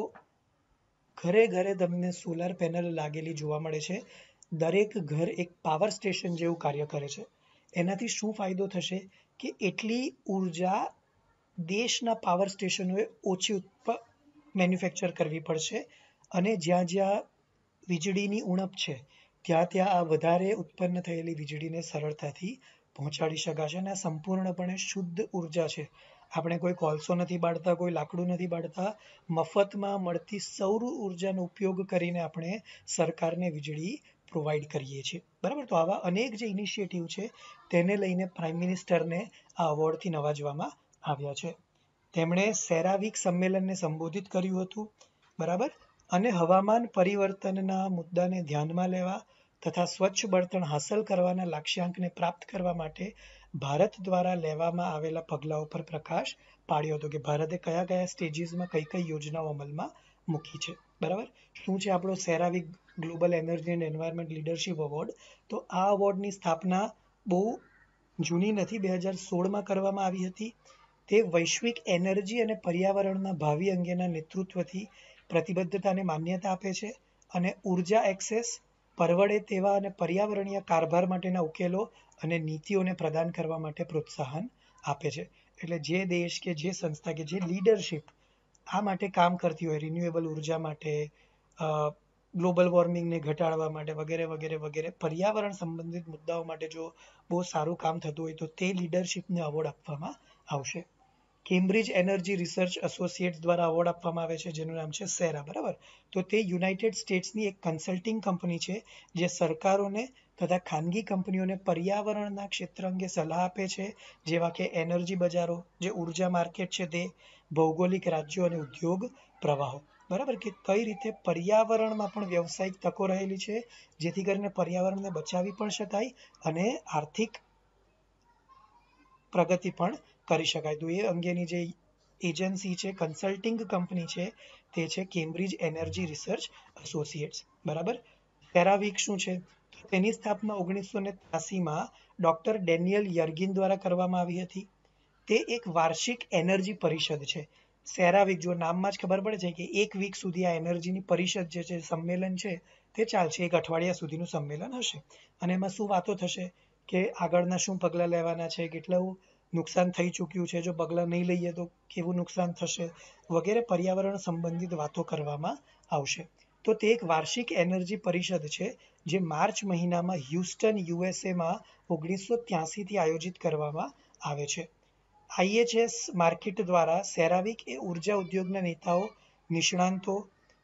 ઘરે ઘરે તમને સોલાર પેનલ લાગેલી જોવા મળે છે. દરેક ઘર એક પાવર સ્ટેશન જેવું કાર્ય કરે છે. એનાથી શું ફાયદો થશે કે એટલી ઉર્જા દેશના પાવર સ્ટેશનોએ ઓછી ઉત્પ મેન્યુફેક્ચર કરવી પડશે અને જ્યાં જ્યાં વીજળીની ઉણપ છે ત્યાં ત્યાં આ વધારે ઉત્પન્ન થયેલી વીજળીને સરળતાથી પહોંચાડી શકાશે અને આ સંપૂર્ણપણે શુદ્ધ ઉર્જા છે. આપણે કોઈ કોલસો નથી બાળતા, કોઈ લાકડું નથી બાળતા, મફતમાં મળતી સૌર ઉર્જાનો ઉપયોગ કરીને આપણે સરકારને વીજળી પ્રોવાઈડ કરીએ છીએ, બરાબર. તો આવા અનેક જે ઇનિશિયેટિવ છે તેને લઈને પ્રાઇમ મિનિસ્ટરને આ એવોર્ડથી નવાજવામાં આવ્યા છે. તેમણે સેરાવીક સંમેલનને સંબોધિત કર્યું હતું, બરાબર. અને હવામાન પરિવર્તનના મુદ્દાને ધ્યાનમાં લેવા તથા સ્વચ્છ બળતણ હાંસલ કરવાના લક્ષ્યાંકને પ્રાપ્ત કરવા માટે ભારત દ્વારા લેવામાં આવેલા પગલાઓ પર પ્રકાશ પાડ્યો હતો કે ભારતે કયા કયા સ્ટેજીસમાં કઈ કઈ યોજનાઓ અમલમાં મૂકી છે, બરાબર. શું છે આપણો CERAWeek global energy and environment leadership award? તો આ એવોર્ડની સ્થાપના બહુ જૂની નથી, બે હજાર સોળમાં કરવામાં આવી હતી. તે વૈશ્વિક એનર્જી અને પર્યાવરણના ભાવિ અંગેના નેતૃત્વથી પ્રતિબદ્ધતાને માન્યતા આપે છે અને ઉર્જા એક્સેસ, પરવડે તેવા અને પર્યાવરણીય કારભાર માટેના ઉકેલો અને નીતિઓને પ્રદાન કરવા માટે પ્રોત્સાહન આપે છે. એટલે જે દેશ કે જે સંસ્થા કે જે લીડરશિપ આ માટે કામ કરતી હોય, રિન્યુએબલ ઉર્જા માટે, ગ્લોબલ વોર્મિંગને ઘટાડવા માટે વગેરે વગેરે વગેરે પર્યાવરણ સંબંધિત મુદ્દાઓ માટે જો બહુ સારું કામ થતું હોય તો તે લીડરશિપને એવોર્ડ આપવામાં આવશે. કેમ્બ્રિજ એનર્જી રિસર્ચ એસોસિએટ્સ દ્વારા એવોર્ડ આપવામાં આવે છે જેનું નામ છે સેરા, બરાબર. તો તે યુનાઇટેડ સ્ટેટ્સની એક કન્સલ્ટિંગ કંપની છે જે સરકારોને તથા ખાનગી કંપનીઓને પર્યાવરણના ક્ષેત્ર અંગે સલાહ આપે છે, જેવા કે એનર્જી બજારો, જે ઉર્જા માર્કેટ છે તે, ભૌગોલિક રાજ્યો અને ઉદ્યોગ પ્રવાહો, બરાબર, કે કઈ રીતે પર્યાવરણમાં પણ વ્યવસાયિક તકો રહેલી છે, જેથી કરીને પર્યાવરણને બચાવી પણ શકાય અને આર્થિક પ્રગતિ પણ કરી શકાય. તો એ અંગેની જે એજન્સી છે, કન્સલ્ટિંગ કંપની છે, તે છે કેમ્બ્રિજ એનર્જી રિસર્ચ એસોસિએટ્સ. બરાબર. સેરાવીક શું છે? તેની સ્થાપના ઓગણીસો ને ત્યાસીમાં ડોક્ટર ડેનિયલ યર્ગિન દ્વારા કરવામાં આવી હતી. તે એક વાર્ષિક એનર્જી પરિષદ છે. સેરાવીક, જો નામમાં જ ખબર પડે છે કે એક વીક સુધી આ એનર્જીની પરિષદ જે છે, સંમેલન છે, તે ચાલશે. એક અઠવાડિયા સુધીનું સંમેલન હશે અને એમાં શું વાતો થશે કે આગળના શું પગલાં લેવાના છે, કેટલું નુકસાન થઈ ચૂક્યું છે, જો પગલાં નહીં લઈએ તો કેવું નુકસાન થશે વગેરે પર્યાવરણ સંબંધિત વાતો કરવામાં આવશે. તો તે એક વાર્ષિક એનર્જી પરિષદ છે જે માર્ચ મહિનામાં હ્યુસ્ટન યુએસએમાં ઓગણીસો ત્યાસીથી આયોજિત કરવામાં આવે છે. આઈએચએસ માર્કેટ દ્વારા સેરાવીક એ ઉર્જા ઉદ્યોગના નેતાઓ, નિષ્ણાંતો,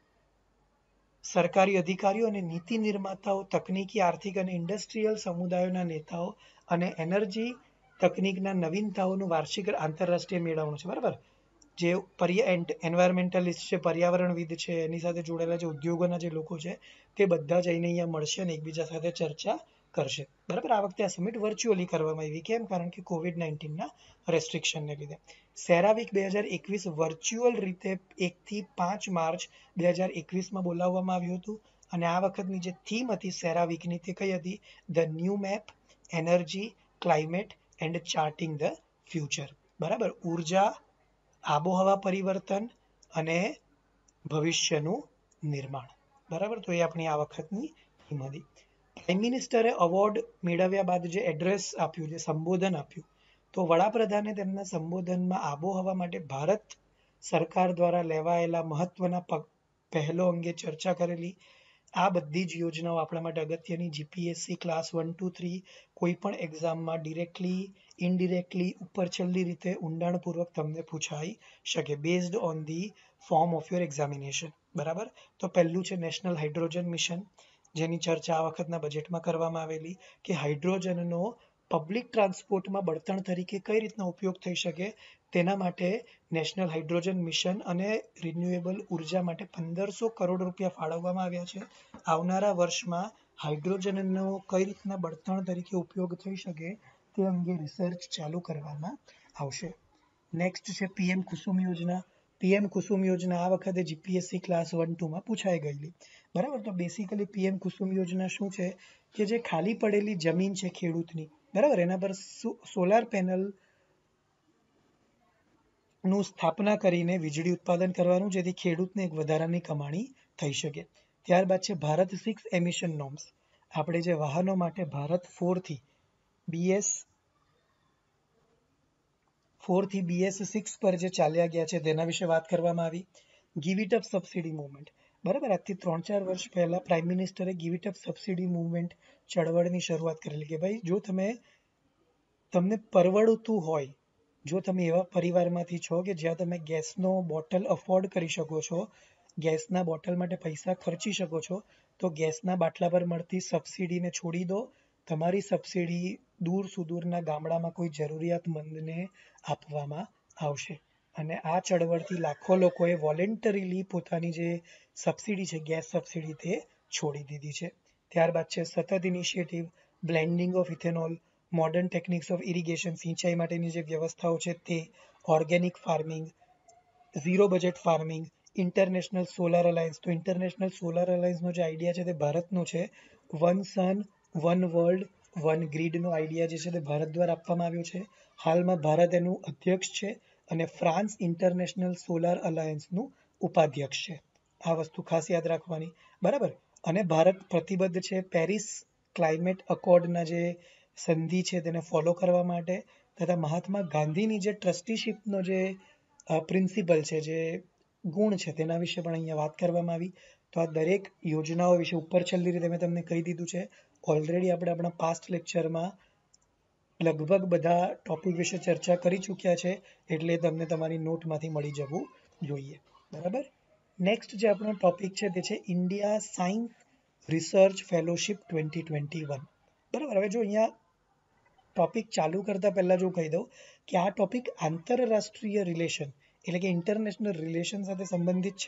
સરકારી અધિકારીઓ અને નીતિ નિર્માતાઓ, તકનીકી, આર્થિક અને ઇન્ડસ્ટ્રીયલ સમુદાયોના નેતાઓ અને એનર્જી તકનીકના નવીનતાઓનું વાર્ષિક આંતરરાષ્ટ્રીય મેળાવડું છે. બરાબર. જે પર્યા એન્વાયરમેન્ટલિસ્ટ છે, પર્યાવરણવિદ છે, એની સાથે જોડાયેલા જે ઉદ્યોગોના જે લોકો છે, તે બધા જઈને અહીંયા મળશે અને એકબીજા સાથે ચર્ચા કરશે. બરાબર. આ વખતે આ સમિટ વર્ચ્યુઅલી કરવામાં આવી. કેમ? કારણ કે કોવિડ નાઇન્ટીનના રેસ્ટ્રિક્શનને લીધે. સેરાવીક બે હજાર એકવીસ વર્ચ્યુઅલ રીતે એકથી પાંચ માર્ચ બે હજાર એકવીસમાં બોલાવવામાં આવ્યું હતું અને આ વખતની જે થીમ હતી સેરાવીકની તે કઈ હતી? The new map, energy, climate and charting the future. બરાબર. ઉર્જા, આબોહવા પરિવર્તન અને ભવિષ્યનું નિર્માણ. બરાબર. તો એ આપણી આ વખતની થીમ હતી. પ્રાઇમ મિનિસ્ટરે અવોર્ડ મેળવ્યા બાદ જે એડ્રેસ આપ્યું, જે સંબોધન આપ્યું, તો વડાપ્રધાને તેમના સંબોધનમાં આબોહવા માટે ભારત સરકાર દ્વારા લેવાયેલા મહત્વના પગ પહેલો અંગે ચર્ચા કરેલી. આ બધી જ યોજનાઓ આપણા માટે અગત્યની. GPSC class one two three કોઈ પણ એક્ઝામમાં ડિરેક્ટલી, ઇનડિરેક્ટલી, ઉપર છેલ્લી રીતે ઊંડાણપૂર્વક તમને પૂછાઈ શકે based on the form of your examination. બરાબર. તો પહેલું છે નેશનલ હાઇડ્રોજન મિશન, જેની ચર્ચા આ વખતના બજેટમાં કરવામાં આવેલી કે હાઇડ્રોજનનો પબ્લિક ટ્રાન્સપોર્ટમાં બળતણ તરીકે કઈ રીતના ઉપયોગ થઈ શકે તેના માટે નેશનલ હાઇડ્રોજન મિશન અને રિન્યુએબલ ઉર્જા માટે પંદરસો કરોડ રૂપિયા ફાળવવામાં આવ્યા છે. આવનારા વર્ષમાં હાઇડ્રોજનનો કઈ રીતના બળતણ તરીકે ઉપયોગ થઈ શકે તે અંગે રિસર્ચ ચાલુ કરવામાં આવશે. નેક્સ્ટ છે પીએમ કુસુમ યોજના. પીએમ કુસુમ યોજના આ વખતે જીપીએસસી ક્લાસ વન ટુમાં પૂછાઈ ગયેલી. બરાબર. તો બેસિકલી પીએમ કુસુમ યોજના શું છે કે જે ખાલી પડેલી જમીન છે ખેડૂતની, બરાબર, એના પર સોલાર પેનલ નું સ્થાપના કરીને વીજળી ઉત્પાદન કરવાનું, જેથી ખેડૂતને એક વધારાની કમાણી થઈ શકે. ત્યારબાદ છે ભારત સિક્સ એમિશન નોર્મ્સ. આપણે જે વાહનો માટે ભારત ફોરથી બીએસ ફોરથી બીએસ સિક્સ પર જે ચાલ્યા ગયા છે તેના વિશે વાત કરવામાં આવી. Give it up subsidy movement. બરાબર. આજથી ત્રણ ચાર વર્ષ પહેલા પ્રાઇમ મિનિસ્ટરે give it up subsidy movement ચળવળની શરૂઆત કરેલી કે ભાઈ જો તમે તમને પરવડતું હોય, જો તમે એવા પરિવારમાંથી છો કે જ્યાં તમે ગેસનો બોટલ અફોર્ડ કરી શકો છો, ગેસના બોટલ માટે પૈસા ખર્ચી શકો છો, તો ગેસના બાટલા પર મળતી સબસિડીને છોડી દો. તમારી સબસિડી દૂર સુદૂરના ગામડામાં કોઈ જરૂરિયાતમંદને આપવામાં આવશે. અને આ ચળવળથી લાખો લોકોએ વોલેન્ટરીલી પોતાની જે સબસિડી છે, ગેસ સબસિડી, તે છોડી દીધી છે. ત્યારબાદ છે સતત initiative, blending of ethanol, modern techniques of irrigation, સિંચાઈ માટેની જે વ્યવસ્થાઓ છે તે, organic farming, zero budget farming, international solar alliance. તો ઇન્ટરનેશનલ સોલાર અલાયન્સનો જે આઈડિયા છે તે ભારતનો છે. One sun, one world, one ગ્રીડનો આઈડિયા જે છે તે ભારત દ્વારા આપવામાં આવ્યો છે. હાલમાં ભારત એનું અધ્યક્ષ છે અને ફ્રાન્સ ઇન્ટરનેશનલ સોલાર અલાયન્સનું ઉપાધ્યક્ષ છે. આ વસ્તુ ખાસ યાદ રાખવાની. બરાબર. અને ભારત પ્રતિબદ્ધ છે પેરિસ ક્લાઇમેટ અકોર્ડના જે સંધિ છે તેને ફોલો કરવા માટે, તથા મહાત્મા ગાંધીની જે ટ્રસ્ટીશીપનો જે પ્રિન્સિપલ છે, જે ગુણ છે, તેના વિશે પણ અહીંયા વાત કરવામાં આવી. તો આ દરેક યોજનાઓ વિશે ઉપર છેલ્લી રીતે મેં તમને કહી દીધું છે. ઓલરેડી આપણે આપણા પાસ્ટ લેક્ચરમાં લગભગ બધા ટોપિક વિશે ચર્ચા કરી ચૂક્યા છે, એટલે તમને તમારી નોટમાંથી મળી જવું જોઈએ. બરાબર. નેક્સ્ટ જે આપણો ટોપિક છે તે છે India science research fellowship twenty twenty one. બરાબર. હવે જો અહીંયા ટોપિક ચાલુ કરતા પહેલા જો કહી દઉં કે આ ટોપિક આંતરરાષ્ટ્રીય રિલેશન એટલે કે ઇન્ટરનેશનલ રિલેશન સાથે સંબંધિત છે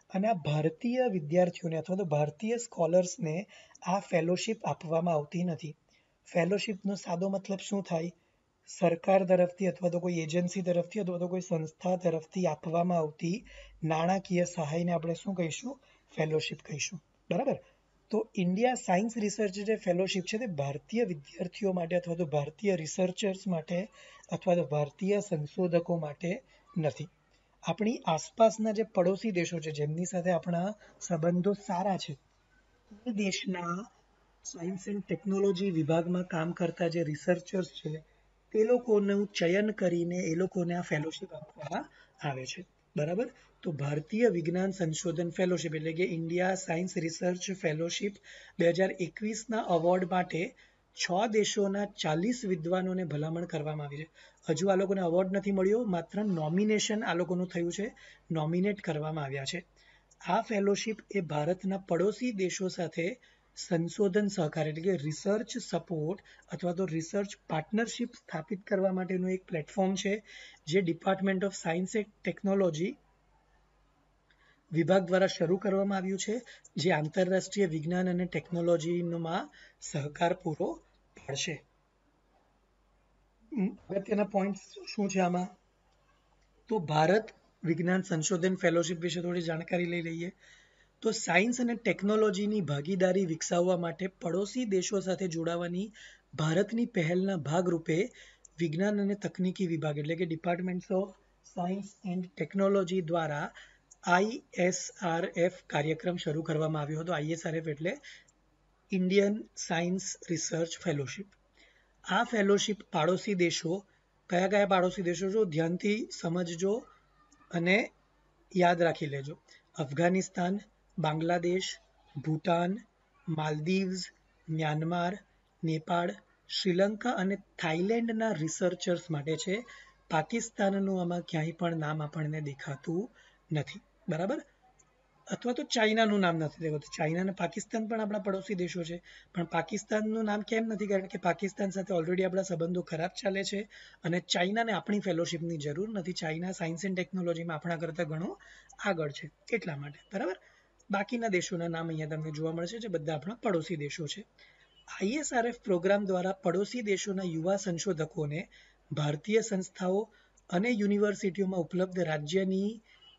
અને આ ભારતીય વિદ્યાર્થીઓને અથવા તો ભારતીય સ્કોલર્સને આ ફેલોશિપ આપવામાં આવતી નથી. ફેલોશિપનો સાદો મતલબ શું થાય? સરકાર તરફથી અથવા તો કોઈ એજન્સી તરફથી અથવા તો કોઈ સંસ્થા તરફથી આપવામાં આવતી નાણાકીય સહાયને આપણે શું કહીશું? ફેલોશિપ કહીશું. બરાબર. તો ઇન્ડિયા સાયન્સ રિસર્ચ જે ફેલોશિપ છે તે ભારતીય વિદ્યાર્થીઓ માટે અથવા તો ભારતીય રિસર્ચર્સ માટે અથવા તો ભારતીય સંશોધકો માટે નથી. આપણી આસપાસના જે પડોશી દેશો છે જેમની સાથે આપણા સંબંધો સારા છે એ દેશના સાયન્સ એન્ડ ટેકનોલોજી વિભાગમાં કામ કરતા જે રિસર્ચર્સ છે તે લોકોનું ચયન કરીને એ લોકોને આ ફેલોશિપ આપવામાં આવે છે. બરાબર. તો ભારતીય વિજ્ઞાન સંશોધન ફેલોશિપ એટલે કે ઇન્ડિયા સાયન્સ રિસર્ચ ફેલોશિપ બે હજાર એકવીસના અવોર્ડ માટે છ દેશોના ચાલીસ વિદ્વાનોને ભલામણ કરવામાં આવી છે. હજુ આ લોકોને અવોર્ડ નથી મળ્યો, માત્ર નોમિનેશન આ લોકોનું થયું છે, નોમિનેટ કરવામાં આવ્યા છે. આ ફેલોશિપ એ ભારતના પડોશી દેશો સાથે સંશોધન સહકાર એટલે કે રિસર્ચ સપોર્ટ અથવા તો રિસર્ચ પાર્ટનરશિપ સ્થાપિત કરવા માટેનું એક પ્લેટફોર્મ છે જે department of science and technology વિભાગ દ્વારા શરૂ કરવામાં આવ્યું છે, જે આંતરરાષ્ટ્રીય વિજ્ઞાન અને ટેકનોલોજીમાં સહકાર પૂરો પાડશે. અગત્યના પોઈન્ટ શું છે આમાં? તો ભારત વિજ્ઞાન સંશોધન ફેલોશિપ વિશે થોડી જાણકારી લઈ લઈએ. તો સાયન્સ અને ટેકનોલોજીની ભાગીદારી વિકસાવવા માટે પડોશી દેશો સાથે જોડાવાની ભારતની પહેલના ભાગરૂપે વિજ્ઞાન અને તકનીકી વિભાગ એટલે કે department of science and technology દ્વારા આઈ એસ આર એફ કાર્યક્રમ શરૂ કરવામાં આવ્યો હતો. આઈ એસ આર એફ એટલે ઇન્ડિયન સાયન્સ રિસર્ચ ફેલોશિપ. આ ફેલોશિપ પાડોશી દેશો, કયા કયા પાડોશી દેશો છો ધ્યાનથી સમજજો અને યાદ રાખી લેજો. અફઘાનિસ્તાન, બાંગ્લાદેશ, ભૂટાન, માલદીવ્સ, મ્યાનમાર, નેપાળ, શ્રીલંકા અને થાઈલેન્ડના રિસર્ચર્સ માટે છે. પાકિસ્તાનનું આમાં ક્યાંય પણ નામ આપણને દેખાતું નથી. બરાબર. અથવા તો ચાઇનાનું નામ નથી દેખાતું. ચાઇના અને પાકિસ્તાન પણ આપણા પડોશી દેશો છે, પણ પાકિસ્તાનનું નામ કેમ નથી? કારણ કે પાકિસ્તાન સાથે ઓલરેડી આપણા સંબંધો ખરાબ ચાલે છે અને ચાઇનાને આપણી ફેલોશિપની જરૂર નથી. ચાઇના સાયન્સ એન્ડ ટેકનોલોજીમાં આપણા કરતાં ઘણું આગળ છે એટલા માટે. બરાબર. બાકીના દેશોના નામ અહીંયા તમને જોવા મળશે જે બધા આપણા પડોશી દેશો છે. I S R F program દ્વારા પડોશી દેશોના યુવા સંશોધકોને ભારતીય સંસ્થાઓ અને યુનિવર્સિટીઓમાં ઉપલબ્ધ રાજ્યની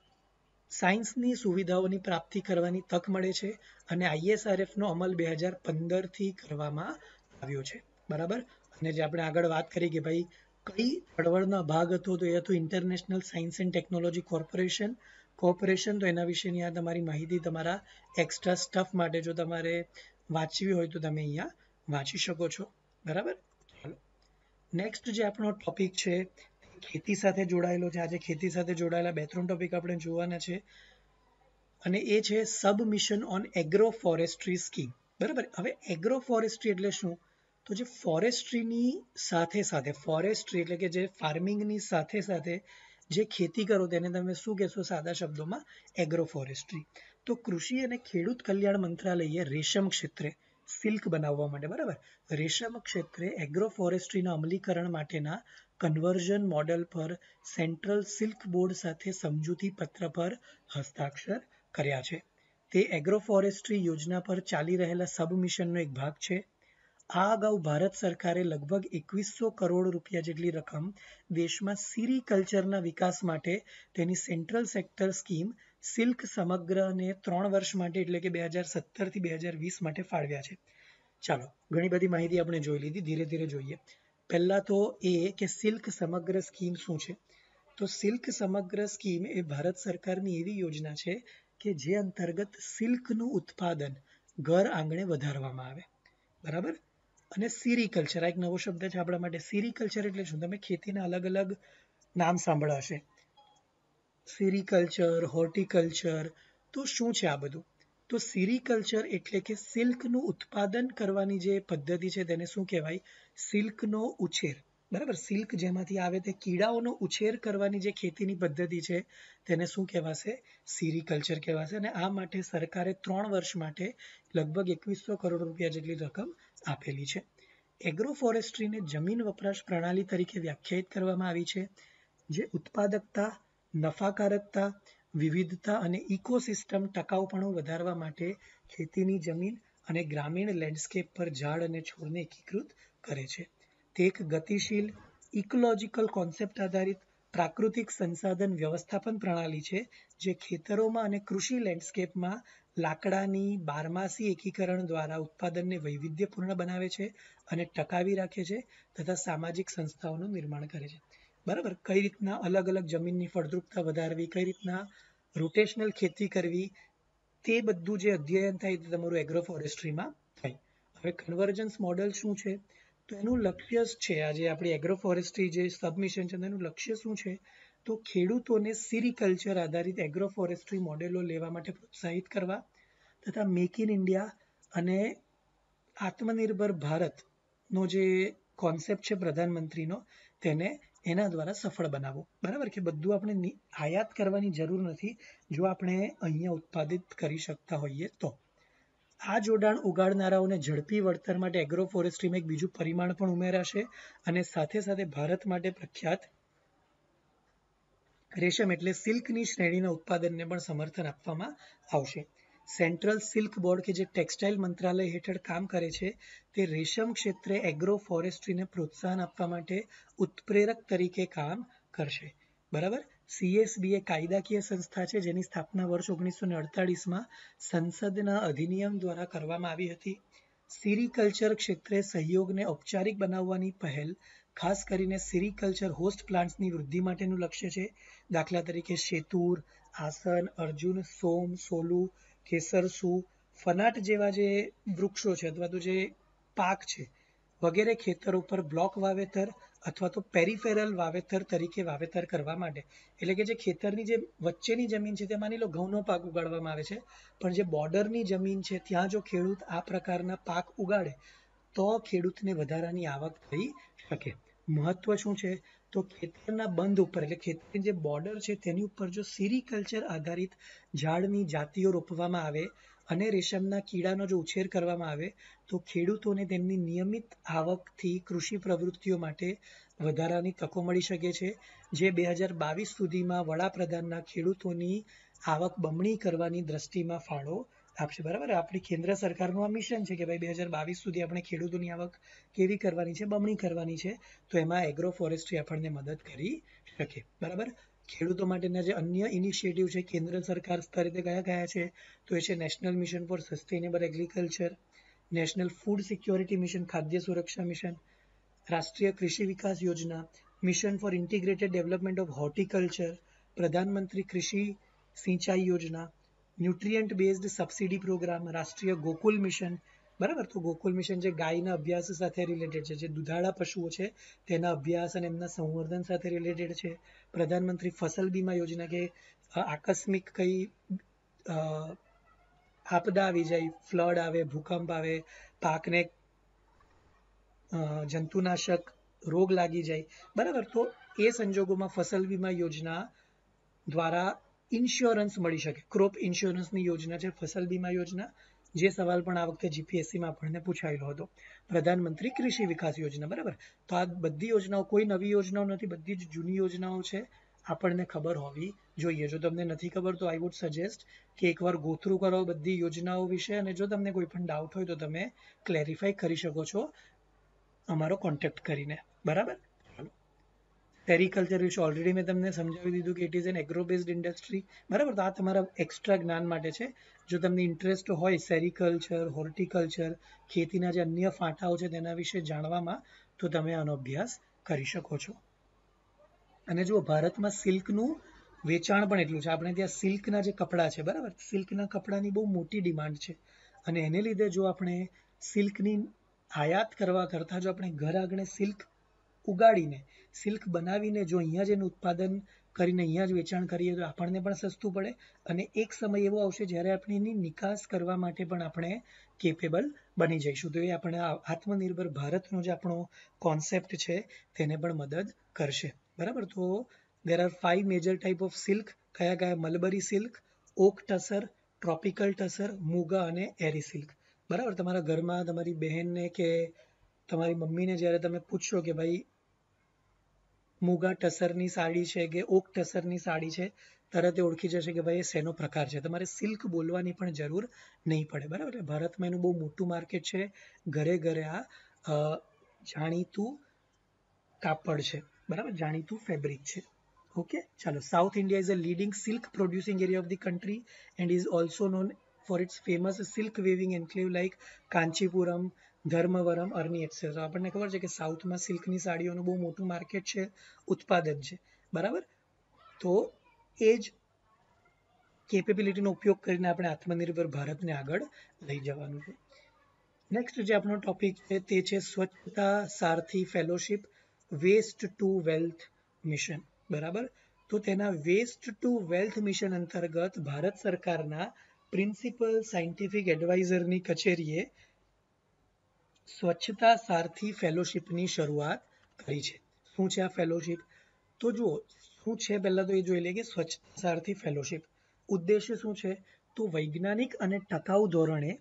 સાયન્સની સુવિધાઓની પ્રાપ્તિ કરવાની તક મળે છે અને આઈ એસ આર એફનો અમલ બે હજાર પંદરથી કરવામાં આવ્યો છે. બરાબર. અને જે આપણે આગળ વાત કરી કે ભાઈ કઈ ચળવળનો ભાગ હતો, તો એ હતું international science and technology corporation corporation તો એના વિશેની આ તમારી માહિતી તમારા એક્સ્ટ્રા સ્ટફ માટે જો તમારે વાંચવી હોય તો તમે અહીંયા વાંચી શકો છો. બરાબર. ચાલો નેક્સ્ટ જે આપણો ટોપિક છે ખેતી સાથે જોડાયેલો છે. આજે ખેતી સાથે જોડાયેલા બે ત્રણ ટોપિક આપણે જોવાના છે અને એ છે submission on agro forestry scheme. બરાબર. હવે એગ્રો ફોરેસ્ટ્રી એટલે શું? તો જે ફોરેસ્ટ્રીની સાથે સાથે ફોરેસ્ટ્રી એટલે કે જે ફાર્મિંગની સાથે સાથે જે ખેતી કરો તેને તમે શું કહેશો સાદા શબ્દોમાં? Agro forestry. તો કૃષિ અને ખેડૂત કલ્યાણ મંત્રાલયે રેશમ ક્ષેત્રે સિલ્ક બનાવવા માટે બરાબર રેશમ ક્ષેત્રે એગ્રો ફોરેસ્ટ્રીના અમલીકરણ માટેના કન્વર્ઝન મોડેલ પર સેન્ટ્રલ સિલ્ક બોર્ડ સાથે સમજૂતી પત્ર પર હસ્તાક્ષર કર્યા છે. તે એગ્રો ફોરેસ્ટ્રી યોજના પર ચાલી રહેલા સબમિશનનો એક ભાગ છે. આ અગાઉ ભારત સરકારે લગભગ એકવીસો કરોડ રૂપિયા જેટલી રકમ દેશમાં સિરીકલ્ચરના વિકાસ માટે તેની સેન્ટ્રલ સેક્ટર સ્કીમ સિલ્ક સમગ્રને ત્રણ વર્ષ માટે એટલે કે બે હજાર સત્તરથી બે હજાર વીસ માટે ફાળવ્યા છે. ચાલો ઘણી બધી માહિતી આપણે જોઈ લીધી, ધીરે ધીરે જોઈએ. પહેલા તો એ કે સિલ્ક સમગ્ર સ્કીમ શું છે? તો સિલ્ક સમગ્ર સ્કીમ એ ભારત સરકારની એવી યોજના છે કે જે અંતર્ગત સિલ્કનું ઉત્પાદન ઘર આંગણે વધારવામાં આવે. બરાબર. અને સિરીકલ્ચર આ એક નવો શબ્દ છે આપણા માટે. સિરીકલ્ચર એટલે શું? તમે ખેતીના અલગ અલગ નામ સાંભળ્યા હશે, સેરિકલ્ચર, હોર્ટિકલ્ચર. તો શું છે આ બધું? તો સેરિકલ્ચર એટલે કે સિલ્કનું ઉત્પાદન કરવાની જે પદ્ધતિ છે તેને શું કહેવાય? સિલ્કનો ઉછેર. બરાબર. સિલ્ક જેમાંથી આવે તે કીડાઓનો ઉછેર કરવાની જે ખેતીની પદ્ધતિ છે તેને શું કહેવાશે? સેરિકલ્ચર કહેવાશે. અને આ માટે સરકારે ત્રણ વર્ષ માટે લગભગ એકવીસો કરોડ રૂપિયા જેટલી રકમ આપેલી છે. એગ્રો ફોરેસ્ટ્રીને જમીન વપરાશ પ્રણાલી તરીકે વ્યાખ્યાયિત કરવામાં આવી છે જે ઉત્પાદકતા, નફાકારકતા વિવિધતા અને ઇકોસિસ્ટમ ટકાઉપણું વધારવા માટે ખેતીની જમીન અને ગ્રામીણ લેન્ડસ્કેપ પર ઝાડ અને છોડને એકીકૃત કરે છે. તે એક ગતિશીલ ઇકોલોજીકલ કોન્સેપ્ટ આધારિત પ્રાકૃતિક સંસાધન વ્યવસ્થાપન પ્રણાલી છે જે ખેતરોમાં અને કૃષિ લેન્ડસ્કેપમાં લાકડાની બારમાસી એકીકરણ દ્વારા ઉત્પાદનને વૈવિધ્યપૂર્ણ બનાવે છે અને ટકાવી રાખે છે તથા સામાજિક સંસ્થાઓનું નિર્માણ કરે છે. બરાબર, કઈ રીતના અલગ અલગ જમીનની ફળદ્રુપતા વધારવી, કઈ રીતના રોટેશનલ ખેતી કરવી, તે બધું જે અધ્યયન થાય તે તમારું એગ્રો ફોરેસ્ટ્રીમાં થાય. હવે કન્વર્જન્સ મોડેલ શું છે? તો એનું લક્ષ્ય છે, આજે આપણી એગ્રો ફોરેસ્ટ્રી જે સબમિશન છે એનું લક્ષ્ય શું છે? તો ખેડૂતોને સિરિકલ્ચર આધારિત એગ્રો ફોરેસ્ટ્રી મોડેલો લેવા માટે પ્રોત્સાહિત કરવા તથા મેક ઇન ઇન્ડિયા અને આત્મનિર્ભર ભારતનો જે કોન્સેપ્ટ છે પ્રધાનમંત્રીનો, તેને એના દ્વારા સફળ બનાવવું. બરાબર, કે બધું આપણે આયાત કરવાની જરૂર નથી જો આપણે અહીંયા ઉત્પાદિત કરી શકતા હોઈએ તો. આ જોડાણ ઉગાડનારાઓને ઝડપી વળતર માટે એગ્રો ફોરેસ્ટ્રીમાં એક બીજું પરિમાણ પણ ઉમેરાશે અને સાથે સાથે ભારત માટે પ્રખ્યાત રેશમ એટલે સિલ્કની શ્રેણીના ઉત્પાદનને પણ સમર્થન આપવામાં આવશે. સેન્ટ્રલ સિલ્ક બોર્ડ કે જે ટેક્સટાઇલ મંત્રાલય હેઠળ કામ કરે છે તે રેશમ ક્ષેત્રે એગ્રો ફોરેસ્ટ્રીને પ્રોત્સાહન આપવા માટે ઉત્પ્રેરક તરીકે કામ કરશે. બરાબર, સીએસબી એ કાયદાકીય સંસ્થા છે જેની સ્થાપના વર્ષ ઓગણીસો ને અડતાલીસમાં સંસદના અધિનિયમ દ્વારા કરવામાં આવી હતી. સિરિકલ્ચર ક્ષેત્રે સહયોગને ઔપચારિક બનાવવાની પહેલ ખાસ કરીને સિરિકલ્ચર હોસ્ટ પ્લાન્ટ્સની વૃદ્ધિ માટેનું લક્ષ્ય છે. દાખલા તરીકે શેતુર, આસન, અર્જુન, સોમ, સોલુ, કેસરસુ, ફનાટ જેવા જે વૃક્ષો છે અથવા તો જે પાક છે વગેરે ખેતરો પર બ્લોક વાવેતર અથવા તો પેરિફેરલ વાવેતર તરીકે વાવેતર કરવા માટે, એટલે કે જે ખેતરની જે વચ્ચેની જમીન છે તે માની લો ઘઉંનો પાક ઉગાડવામાં આવે છે, પણ જે બોર્ડરની જમીન છે ત્યાં જો ખેડૂત આ પ્રકારના પાક ઉગાડે તો ખેડૂતને વધારાની આવક થઈ શકે. મહત્વ શું છે? તો ખેતરના બંધ ઉપર એટલે ખેતરની જે બોર્ડર છે તેની ઉપર જો સિરિકલ્ચર આધારિત ઝાડની જાતિઓ રોપવામાં આવે અને રેશમના કીડાનો જો ઉછેર કરવામાં આવે તો ખેડૂતોને તેમની નિયમિત આવકથી કૃષિ પ્રવૃત્તિઓ માટે વધારાની તકો મળી શકે છે, જે બે હજાર બાવીસ સુધીમાં વડાપ્રધાનના ખેડૂતોની આવક બમણી કરવાની દ્રષ્ટિમાં ફાળો આપશે. બરાબર, આપણી કેન્દ્ર સરકારનું આ મિશન છે કે ભાઈ બે હજાર બાવીસ સુધી આપણે ખેડૂતોની આવક કેવી કરવાની છે? બમણી કરવાની છે. તો એમાં એગ્રો ફોરેસ્ટ્રી આપણને મદદ કરી શકે. બરાબર, ખેડૂતો માટેના જે અન્ય ઇનિશિયેટિવ છે કેન્દ્ર સરકાર સ્તરે તે કયા કયા છે? તો એ છે national mission for sustainable agriculture, national food security mission ખાદ્ય સુરક્ષા મિશન, રાષ્ટ્રીય કૃષિ વિકાસ યોજના, mission for integrated development of horticulture, પ્રધાનમંત્રી કૃષિ સિંચાઈ યોજના, ન્યુટ્રિયન્ટ બેઝડ સબસિડી પ્રોગ્રામ, રાષ્ટ્રીય ગોકુલ મિશન. બરાબર, તો ગોકુલ મિશન જે ગાયના અભ્યાસ સાથે રિલેટેડ છે, જે દુધાળા પશુઓ છે તેના અભ્યાસ અને એમના સંવર્ધન સાથે રિલેટેડ છે. પ્રધાનમંત્રી ફસલ બીમા યોજના કે આકસ્મિક કઈ આપદા આવી જાય, ફ્લડ આવે, ભૂકંપ આવે, પાકને જંતુનાશક રોગ લાગી જાય, બરાબર, તો એ સંજોગોમાં ફસલ વીમા યોજના દ્વારા ઇન્સ્યોરન્સ મળી શકે. ક્રોપ ઇન્સ્યોરન્સની યોજના છે ફસલ બીમા યોજના, જે સવાલ પણ આ વખતે જીપીએસસીમાં આપણને પૂછાયેલો હતો. પ્રધાનમંત્રી કૃષિ વિકાસ યોજના. બરાબર, તો આ બધી યોજનાઓ કોઈ નવી યોજનાઓ નથી, બધી જ જૂની યોજનાઓ છે, આપણને ખબર હોવી જોઈએ. જો તમને નથી ખબર તો આઈ વુડ સજેસ્ટ કે એકવાર ગો થ્રુ કરો બધી યોજનાઓ વિશે, અને જો તમને કોઈ પણ ડાઉટ હોય તો તમે ક્લેરિફાઈ કરી શકો છો અમારો કોન્ટેક્ટ કરીને. બરાબર, સેરિકલ્ચર વિશે ઓલરેડી મેં તમને સમજાવી દીધું કે it is an agro based industry. બરાબર, તો આ તમારા એક્સ્ટ્રા જ્ઞાન માટે છે. જો તમને ઇન્ટરેસ્ટ હોય સેરિકલ્ચર, હોર્ટિકલ્ચર, ખેતીના જે અન્ય ફાંટાઓ છે તેના વિશે જાણવામાં, તો તમે આનો અભ્યાસ કરી શકો છો. અને જો ભારતમાં સિલ્કનું વેચાણ પણ એટલું છે, આપણે ત્યાં સિલ્કના જે કપડાં છે, બરાબર, સિલ્કના કપડાની બહુ મોટી ડિમાન્ડ છે અને એને લીધે જો આપણે સિલ્કની આયાત કરવા કરતાં જો આપણે ઘર આંગણે સિલ્ક ઉગાડીને સિલ્ક બનાવીને જો અહીંયા જ એનું ઉત્પાદન કરીને અહીંયા જ વેચાણ કરીએ તો આપણને પણ સસ્તું પડે અને એક સમય એવો આવશે જ્યારે આપણે એની નિકાસ કરવા માટે પણ આપણે કેપેબલ બની જઈશું. તો એ આપણે આત્મનિર્ભર ભારતનો જે આપણો કોન્સેપ્ટ છે તેને પણ મદદ કરશે. બરાબર, તો there are five major type of silk. કયા કયા? Mulberry silk, oak tussar, tropical tussar, muga અને એરી સિલ્ક. બરાબર, તમારા ઘરમાં તમારી બહેનને કે તમારી મમ્મીને જ્યારે તમે પૂછશો કે ભાઈ મૂગા ટસરની સાડી છે કે ઓક ટસરની સાડી છે, તરત એ ઓળખી જશે કે ભાઈ એ શેનો પ્રકાર છે. તમારે સિલ્ક બોલવાની પણ જરૂર નહીં પડે. બરાબર, એટલે ભારતમાં એનું બહુ મોટું માર્કેટ છે. ઘરે ઘરે આ અ, જાણીતું કાપડ છે. બરાબર, જાણીતું ફેબ્રિક છે. ઓકે, ચાલો. South India is a leading silk producing area of the country and is also known for its famous silk weaving enclave like Kanchipuram, Dharmavaram, Arni etcetera. આપણને ખબર છે કે સાઉથમાં સિલ્કની સાડીઓનું બહુ મોટું માર્કેટ છે, ઉત્પાદન છે. બરાબર, તો એ જ કેપેબિલિટીનો ઉપયોગ કરીને આપણે આત્મનિર્ભર ભારતને આગળ લઈ જવાનું છે. નેક્સ્ટ જે આપણો ટોપિક છે તે છે સ્વચ્છતા સારથી fellowship waste to wealth mission. બરાબર, તો તેના વેસ્ટ ટુ વેલ્થ મિશન અંતર્ગત ભારત સરકારના પ્રિન્સિપલ સાયન્ટિફિક એડવાઇઝરની કચેરીએ સ્વચ્છતા સારથી ફેલોશિપની શરૂઆત કરી છે. શું છે આ ફેલોશિપ? તો જુઓ, શું છે પહેલા તો એ જોઈ લઈએ કે સ્વચ્છતા સારથી ફેલોશિપ ઉદ્દેશ્ય શું છે. તો વૈજ્ઞાનિક અને ટકાઉ ધોરણે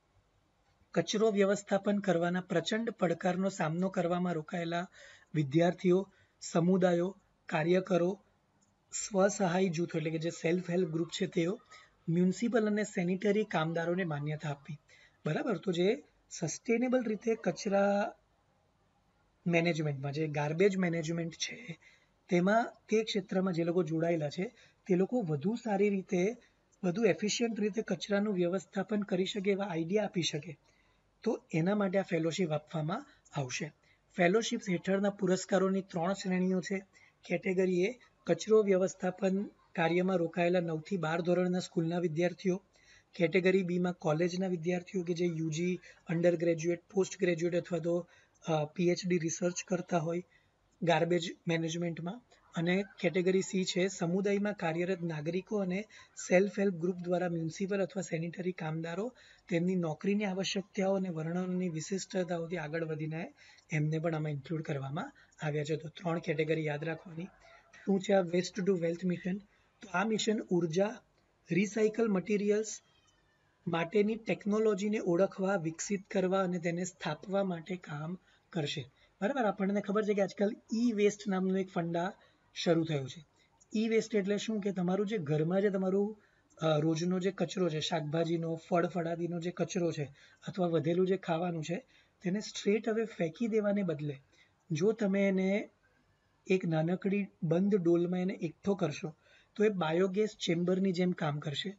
કચરો વ્યવસ્થાપન કરવાના પ્રચંડ પડકારનો સામનો કરવામાં રોકાયેલા વિદ્યાર્થીઓ, સમુદાયો, કાર્યકરો, સ્વસહાય જૂથો એટલે કે જે સેલ્ફ હેલ્પ ગ્રુપ છે તેઓ, મ્યુનિસિપલ અને સેનિટરી કામદારોને માન્યતા આપવી. બરાબર, તો જે સસ્ટેનેબલ રીતે કચરા મેનેજમેન્ટમાં જે ગાર્બેજ મેનેજમેન્ટ છે તેમાં તે ક્ષેત્રમાં જે લોકો જોડાયેલા છે તે લોકો વધુ સારી રીતે, વધુ એફિશિયન્ટ રીતે કચરાનું વ્યવસ્થાપન કરી શકે એવા આઈડિયા આપી શકે, તો એના માટે આ ફેલોશિપ આપવામાં આવશે. ફેલોશિપ્સ હેઠળના પુરસ્કારોની ત્રણ શ્રેણીઓ છે. કેટેગરી એ કચરો વ્યવસ્થાપન કાર્યમાં રોકાયેલા નવથી બાર ધોરણના સ્કૂલના વિદ્યાર્થીઓ. કેટેગરી બીમાં કોલેજના વિદ્યાર્થીઓ કે જે UG, under graduate, post graduate અથવા તો પીએચડી રિસર્ચ કરતા હોય ગાર્બેજ મેનેજમેન્ટમાં. અને કેટેગરી સી છે સમુદાયમાં કાર્યરત નાગરિકો અને સેલ્ફ હેલ્પ ગ્રુપ દ્વારા મ્યુનિસિપલ અથવા સેનિટરી કામદારો તેમની નોકરીની આવશ્યકતાઓ અને વર્ણનની વિશિષ્ટતાઓથી આગળ વધીને એમને પણ આમાં ઇન્ક્લુડ કરવામાં આવ્યા છે. તો ત્રણ કેટેગરી યાદ રાખવાની. શું છે આ વેસ્ટ ટુ વેલ્થ મિશન? તો આ મિશન ઉર્જા, રિસાયકલ મટીરિયલ્સ માટેની ટેકનોલોજીને ઓળખવા, વિકસિત કરવા અને તેને સ્થાપવા માટે કામ કરશે. બરાબર, આપણને ખબર છે કે આજકાલ ઈ વેસ્ટ નામનું એક ફંડા શરૂ થયું છે. ઈ વેસ્ટ એટલે શું કે તમારું જે ઘરમાં જે તમારું રોજનો જે કચરો છે, શાકભાજીનો, ફળ ફળાદીનો જે કચરો છે અથવા વધેલું જે ખાવાનું છે તેને સ્ટ્રેટ હવે ફેંકી દેવાને બદલે જો તમે એને એક નાનકડી બંધ ડોલમાં એને એકઠો કરશો તો એ બાયોગેસ ચેમ્બરની જેમ કામ કરશે.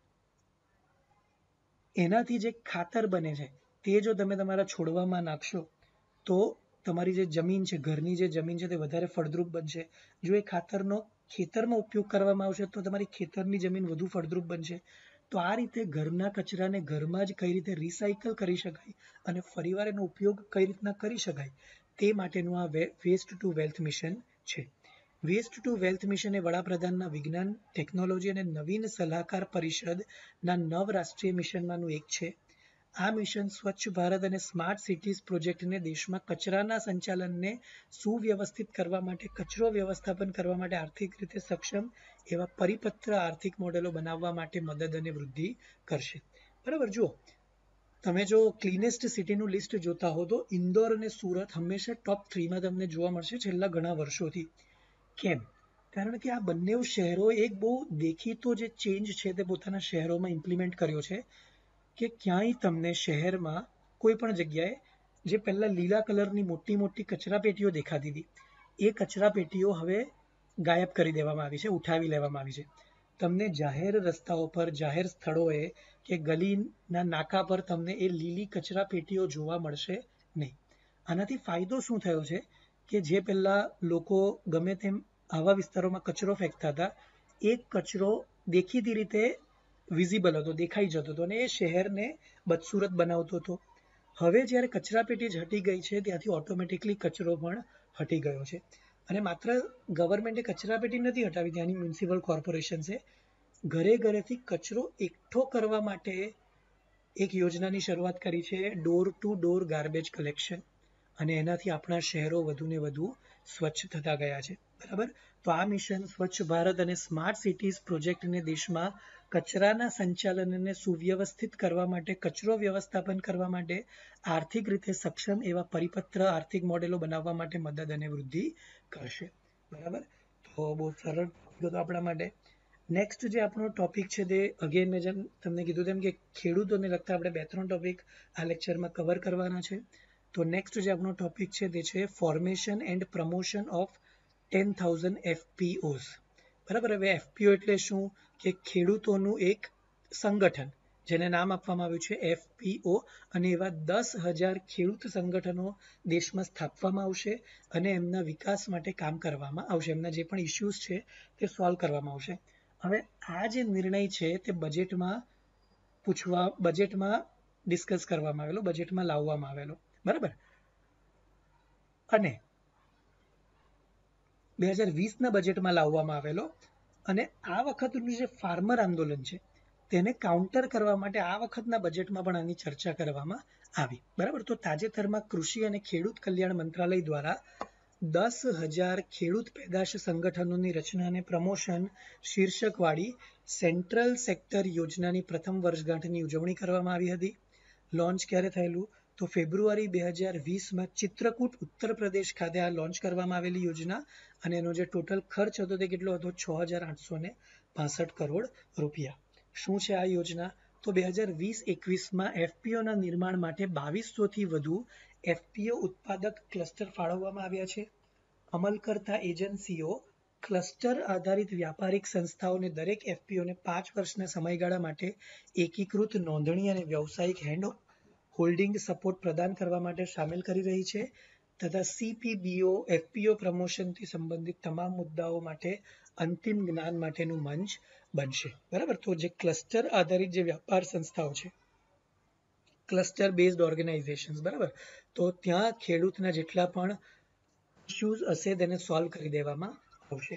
એનાથી જે ખાતર બને છે તે જો તમે તમારા છોડવામાં નાખશો તો તમારી જે જમીન છે, ઘરની જે જમીન છે તે વધારે ફળદ્રુપ બનશે. જો એ ખાતરનો ખેતરમાં ઉપયોગ કરવામાં આવશે તો તમારી ખેતરની જમીન વધુ ફળદ્રુપ બનશે. તો આ રીતે ઘરના કચરાને ઘરમાં જ કઈ રીતે રિસાયકલ કરી શકાય અને ફરીવાર એનો ઉપયોગ કઈ રીતના કરી શકાય તે માટેનું આ વેસ્ટ ટુ વેલ્થ મિશન છે. વેસ્ટ ટુ વેલ્થ મિશન એ વડાપ્રધાનના વિજ્ઞાન, ટેકનોલોજી અને નવીન સલાહકાર પરિષદના નવ રાષ્ટ્રીય મિશનમાંનું એક છે. આ મિશન સ્વચ્છ ભારત અને સ્માર્ટ સિટીઝ પ્રોજેક્ટને દેશમાં કચરાના સંચાલનને સુવ્યવસ્થિત કરવા માટે, કચરો વ્યવસ્થાપન કરવા માટે આર્થિક રીતે સક્ષમ એવા પરિપત્ર આર્થિક મોડેલો બનાવવા માટે મદદ અને વૃદ્ધિ કરશે. બરાબર, જુઓ, તમે જો ક્લીનેસ્ટ સિટીનું લિસ્ટ જોતા હો તો ઇન્દોર અને સુરત હંમેશા ટોપ થ્રીમાં તમને જોવા મળશે છેલ્લા ઘણા વર્ષોથી. કેમ? કારણ કે આ બંને શહેરો એક બહુ દેખીતો જે ચેન્જ છે તે પોતાના શહેરોમાં ઇમ્પ્લિમેન્ટ કર્યો છે કે ક્યાંય તમને શહેરમાં કોઈ પણ જગ્યાએ જે પહેલા લીલા કલરની મોટી મોટી કચરા પેટીઓ દેખાતી હતી એ કચરા પેટીઓ હવે ગાયબ કરી દેવામાં આવી છે, ઉઠાવી લેવામાં આવી છે. તમને જાહેર રસ્તાઓ પર, જાહેર સ્થળોએ કે ગલીના નાકા પર તમને એ લીલી કચરા પેટીઓ જોવા મળશે નહીં. આનાથી ફાયદો શું થયો છે કે જે પહેલા લોકો ગમે તેમ આવા વિસ્તારોમાં કચરો ફેંકતા હતા એ કચરો દેખીતી રીતે વિઝિબલ હતો, દેખાઈ જતો હતો અને એ શહેરને બદસૂરત બનાવતો હતો. હવે જ્યારે કચરાપેટી જ હટી ગઈ છે ત્યાંથી ઓટોમેટિકલી કચરો પણ હટી ગયો છે. અને માત્ર ગવર્મેન્ટે કચરાપેટી નથી હટાવી, ત્યાંની મ્યુનિસિપલ કોર્પોરેશન્સે ઘરે ઘરેથી કચરો એકઠો કરવા માટે એક યોજનાની શરૂઆત કરી છે, door to door garbage collection. અને એનાથી આપણા શહેરો વધુ ને વધુ સ્વચ્છ થતા ગયા છે. બરાબર, તો આ મિશન સ્વચ્છ ભારત અને સ્માર્ટ સિટીઝ પ્રોજેક્ટને દેશમાં કચરાના સંચાલનને સુવ્યવસ્થિત કરવા માટે, કચરો વ્યવસ્થાપન કરવા માટે, આર્થિક રીતે સક્ષમ એવા પરિપત્ર આર્થિક મોડેલો બનાવવા માટે મદદ અને વૃદ્ધિ કરશે. બરાબર, તો બહુ સરળ ટોપિક હતો આપણા માટે. નેક્સ્ટ જે આપણો ટોપિક છે તે અગેન મેં જેમ તમને કીધું તેમ કે ખેડૂતોને લગતા આપણે બે ત્રણ ટોપિક આ લેક્ચરમાં કવર કરવાના છે. તો નેક્સ્ટ જે આપણો ટોપિક છે તે છે formation and promotion of ten thousand FPOs. બરાબર, હવે એફપીઓ એટલે શું કે ખેડૂતોનું એક સંગઠન, જેને નામ આપવામાં આવ્યું છે એફપીઓ, અને એવા દસ હજાર ખેડૂત સંગઠનો દેશમાં સ્થાપવામાં આવશે અને એમના વિકાસ માટે કામ કરવામાં આવશે. એમના જે પણ ઇસ્યુઝ છે તે સોલ્વ કરવામાં આવશે. હવે આ જે નિર્ણય છે તે બજેટમાં પૂછવા બજેટમાં ડિસ્કસ કરવામાં આવેલો, બજેટમાં લાવવામાં આવેલો. બરાબર, અને બે હજાર વીસના બજેટમાં લાવવામાં આવેલો. અને આ વખતનું જે ફાર્મર આંદોલન છે તેને કાઉન્ટર કરવા માટે આ વખતના બજેટમાં પણ આની ચર્ચા કરવામાં આવી. બરાબર, તો તાજેતરમાં કૃષિ અને ખેડૂત કલ્યાણ મંત્રાલય દ્વારા દસ હજાર ખેડૂત પેદાશ સંગઠનોની રચના અને પ્રમોશન શીર્ષકવાળી સેન્ટ્રલ સેક્ટર યોજનાની પ્રથમ વર્ષગાંઠની ઉજવણી કરવામાં આવી હતી. લોન્ચ ક્યારે થયેલું? તો ફેબ્રુઆરી બે હજાર વીસમાં ચિત્રકૂટ ઉત્તર પ્રદેશ ખાતે આ લોન્ચ કરવામાં આવેલી યોજના, અને એનો જે ટોટલ ખર્ચ હતો તે કેટલો હતો? છ હજાર આઠસો ને પાસઠ કરોડ રૂપિયા. શું છે આ યોજના? તો બે હજાર વીસ એકવીસમાં એફપીઓના નિર્માણ માટે બાવીસોથી વધુ એફપીઓ ઉત્પાદક ક્લસ્ટર ફાળવવામાં આવ્યા છે. અમલ કરતા એજન્સીઓ ક્લસ્ટર આધારિત વ્યાપારિક સંસ્થાઓને દરેક એફપીઓને પાંચ વર્ષના સમયગાળા માટે એકીકૃત નોંધણી અને વ્યવસાયિક હેન્ડ હોલ્ડિંગ સપોર્ટ પ્રદાન કરવા માટે સામેલ કરી રહી છે, તથા સીપીબીઓ એફપીઓ પ્રમોશનથી સંબંધિત તમામ મુદ્દાઓ માટે અંતિમ જ્ઞાન માટેનું મંચ બનશે. બરાબર, તો જે ક્લસ્ટર આધારિત જે વ્યાપાર સંસ્થાઓ છે, ક્લસ્ટર બેઝડ ઓર્ગેનાઇઝેશન્સ, બરાબર, તો ત્યાં ખેડૂતના જેટલા પણ ઇશ્યુઝ હશે તેને સોલ્વ કરી દેવામાં આવશે.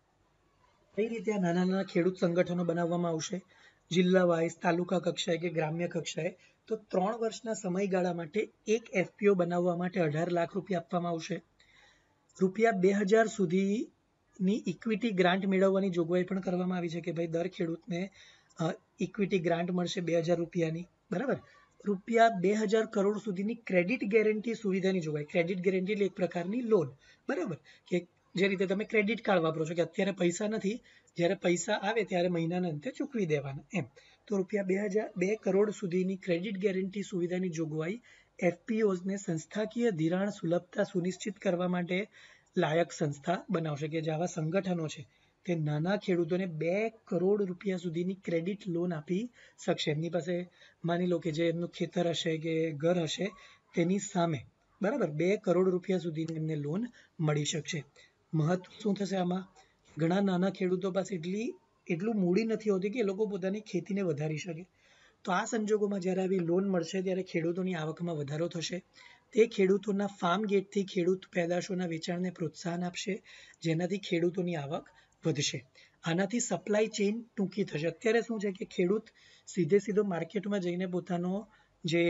કઈ રીતે આ નાના નાના ખેડૂત સંગઠનો બનાવવામાં આવશે? જિલ્લા વાઇઝ, તાલુકા કક્ષાએ કે ગ્રામ્ય કક્ષાએ. તો ત્રણ વર્ષના સમયગાળા માટે એક એફપીઓ બનાવવા માટે અઢાર લાખ રૂપિયા આપવામાં આવશે. રૂપિયા બે હજાર સુધીની ઇક્વિટી ગ્રાન્ટ મેળવવાની જોગવાઈ પણ કરવામાં આવી છે કે ભાઈ દર ખેડૂતને ઇક્વિટી ગ્રાન્ટ મળશે બે હજાર રૂપિયાની. બરાબર, રૂપિયા બે હજાર કરોડ સુધીની ક્રેડિટ ગેરંટી સુવિધાની જોગવાઈ. ક્રેડિટ ગેરંટી એટલે એક પ્રકારની લોન. બરાબર, કે જે રીતે તમે ક્રેડિટ કાર્ડ વાપરો છો કે અત્યારે પૈસા નથી, જ્યારે પૈસા આવે ત્યારે મહિનાના અંતે ચૂકવી દેવાના, એમ. તો રૂપિયા બે હજાર બે કરોડ સુધીની ક્રેડિટ ગેરંટી સુવિધાની જોગવાઈ એફપીઓઝને સંસ્થાકીય ધિરાણ સુલભતા સુનિશ્ચિત કરવા માટે લાયક સંસ્થા બનાવશે, કે જે આવા સંગઠનો છે તે નાના ખેડૂતોને બે કરોડ રૂપિયા સુધીની ક્રેડિટ લોન આપી શકશે. એમની પાસે માની લો કે જે એમનું ખેતર હશે કે ઘર હશે તેની સામે, બરાબર, બે કરોડ રૂપિયા સુધીની એમને લોન મળી શકશે. મહત્વ શું થશે આમાં? ઘણા નાના ખેડૂતો પાસે એટલી એટલું મૂડી નથી હોતી કે એ લોકો પોતાની ખેતીને વધારી શકે. તો આ સંજોગોમાં જ્યારે આવી લોન મળશે ત્યારે ખેડૂતોની આવકમાં વધારો થશે. તે ખેડૂતોના ફાર્મ ગેટથી ખેડૂત પેદાશોના વેચાણને પ્રોત્સાહન આપશે, જેનાથી ખેડૂતોની આવક વધશે. આનાથી સપ્લાય ચેઇન ટૂંકી થશે. અત્યારે શું છે કે ખેડૂત સીધે સીધો માર્કેટમાં જઈને પોતાનો જે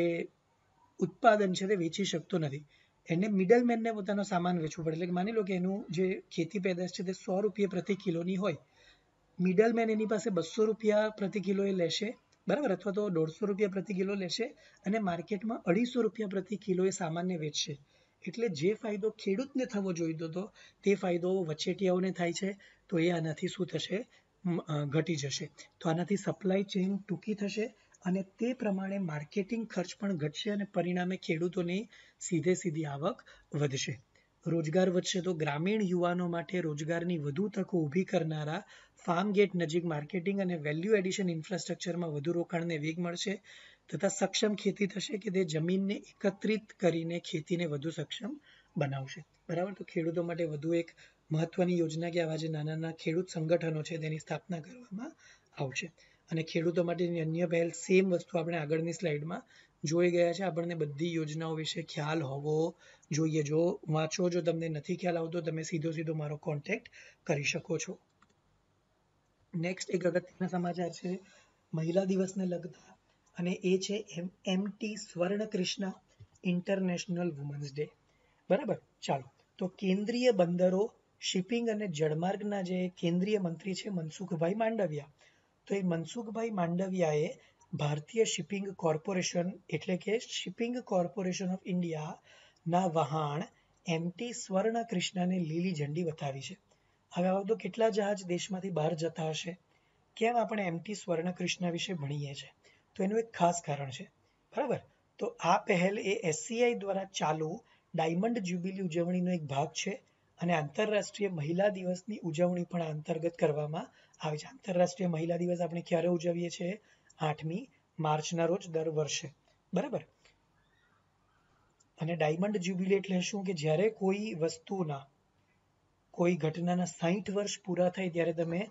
ઉત્પાદન છે તે વેચી શકતો નથી. એને મિડલમેનને પોતાનો સામાન વેચવો પડે. એટલે કે માની લો કે એનું જે ખેતી પેદાશ છે તે સો રૂપિયા પ્રતિ કિલોની હોય, મિડલમેન એની પાસે બસો રૂપિયા પ્રતિ કિલો એ લેશે, બરાબર, અથવા તો દોઢસો રૂપિયા પ્રતિ કિલો લેશે, અને માર્કેટમાં અઢીસો રૂપિયા પ્રતિ કિલો એ સામાનને વેચશે. એટલે જે ફાયદો ખેડૂતને થવો જોઈતો હતો તે ફાયદો વચેટિયાઓને થાય છે. તો એ આનાથી શું થશે? ઘટી જશે. તો આનાથી સપ્લાય ચેઇન ટૂંકી થશે અને તે પ્રમાણે માર્કેટિંગ ખર્ચ પણ ઘટશે અને પરિણામે ખેડૂતોની સીધે સીધી આવક વધશે. રોજગાર વધશે તો ગ્રામીણ યુવાનો માટે રોજગારની વધુ તકો ઊભી કરનારા ફાર્મ ગેટ નજીક માર્કેટિંગ અને વેલ્યુ એડિશન ઇન્ફ્રાસ્ટ્રક્ચરમાં વધુ રોકાણને વેગ મળશે, તથા સક્ષમ ખેતી થશે કે તે જમીનને એકત્રિત કરીને ખેતીને વધુ સક્ષમ બનાવશે. બરાબર, તો ખેડૂતો માટે વધુ એક મહત્વની યોજના કે આવા જે નાના નાના ખેડૂત સંગઠનો છે તેની સ્થાપના કરવામાં આવશે. અને ખેડૂતો માટેની અન્ય પહેલ સેમ વસ્તુ આપણે આગળની સ્લાઇડમાં જોઈ ગયા છે. આપણને બધી યોજનાઓ વિશે ખ્યાલ હોવો જોઈએ. જો વાંચો, જો તમને નથી ખ્યાલ આવતો તમે સીધો સીધો મારો કોન્ટેક્ટ કરી શકો છો. નેક્સ્ટ એક અગત્યના સમાચાર છે મહિલા દિવસને લગતા, અને એ છે MT Swarna Krishna international women's day. બરાબર, ચાલો. તો કેન્દ્રીય બંદરો, શિપિંગ અને જળમાર્ગના જે કેન્દ્રીય મંત્રી છે મનસુખભાઈ માંડવિયા, તો એ મનસુખભાઈ માંડવિયાએ ભારતીય શિપિંગ કોર્પોરેશન એટલે કે શિપિંગ કોર્પોરેશન ઓફ ઇન્ડિયા ના વહાણ એમટી સ્વર્ણ કૃષ્ણને લીલી ઝંડી બતાવી છે. હવે આવા તો કેટલા જહાજ દેશમાંથી બહાર જતા હશે, કેમ આપણે એમટી સ્વર્ણકૃષ્ણ વિશે ભણીએ છીએ? તો એનું એક ખાસ કારણ છે, બરાબર. તો આ પહેલ એ એસસીઆઈ દ્વારા ચાલુ ડાયમંડ જ્યુબિલી ઉજવણીનો એક ભાગ છે અને આંતરરાષ્ટ્રીય મહિલા દિવસની ઉજવણી પણ આ અંતર્ગત કરવામાં આવે છે. આંતરરાષ્ટ્રીય મહિલા દિવસ આપણે ક્યારે ઉજવીએ છીએ? આઠમી માર્ચના રોજ દર વર્ષે, બરાબર. અને ડાયમંડ જ્યુબિલી એટલે શું કે જ્યારે કોઈ વસ્તુના કોઈ ઘટનાના સાહીઠ વર્ષ પૂરા થાય ત્યારે તમે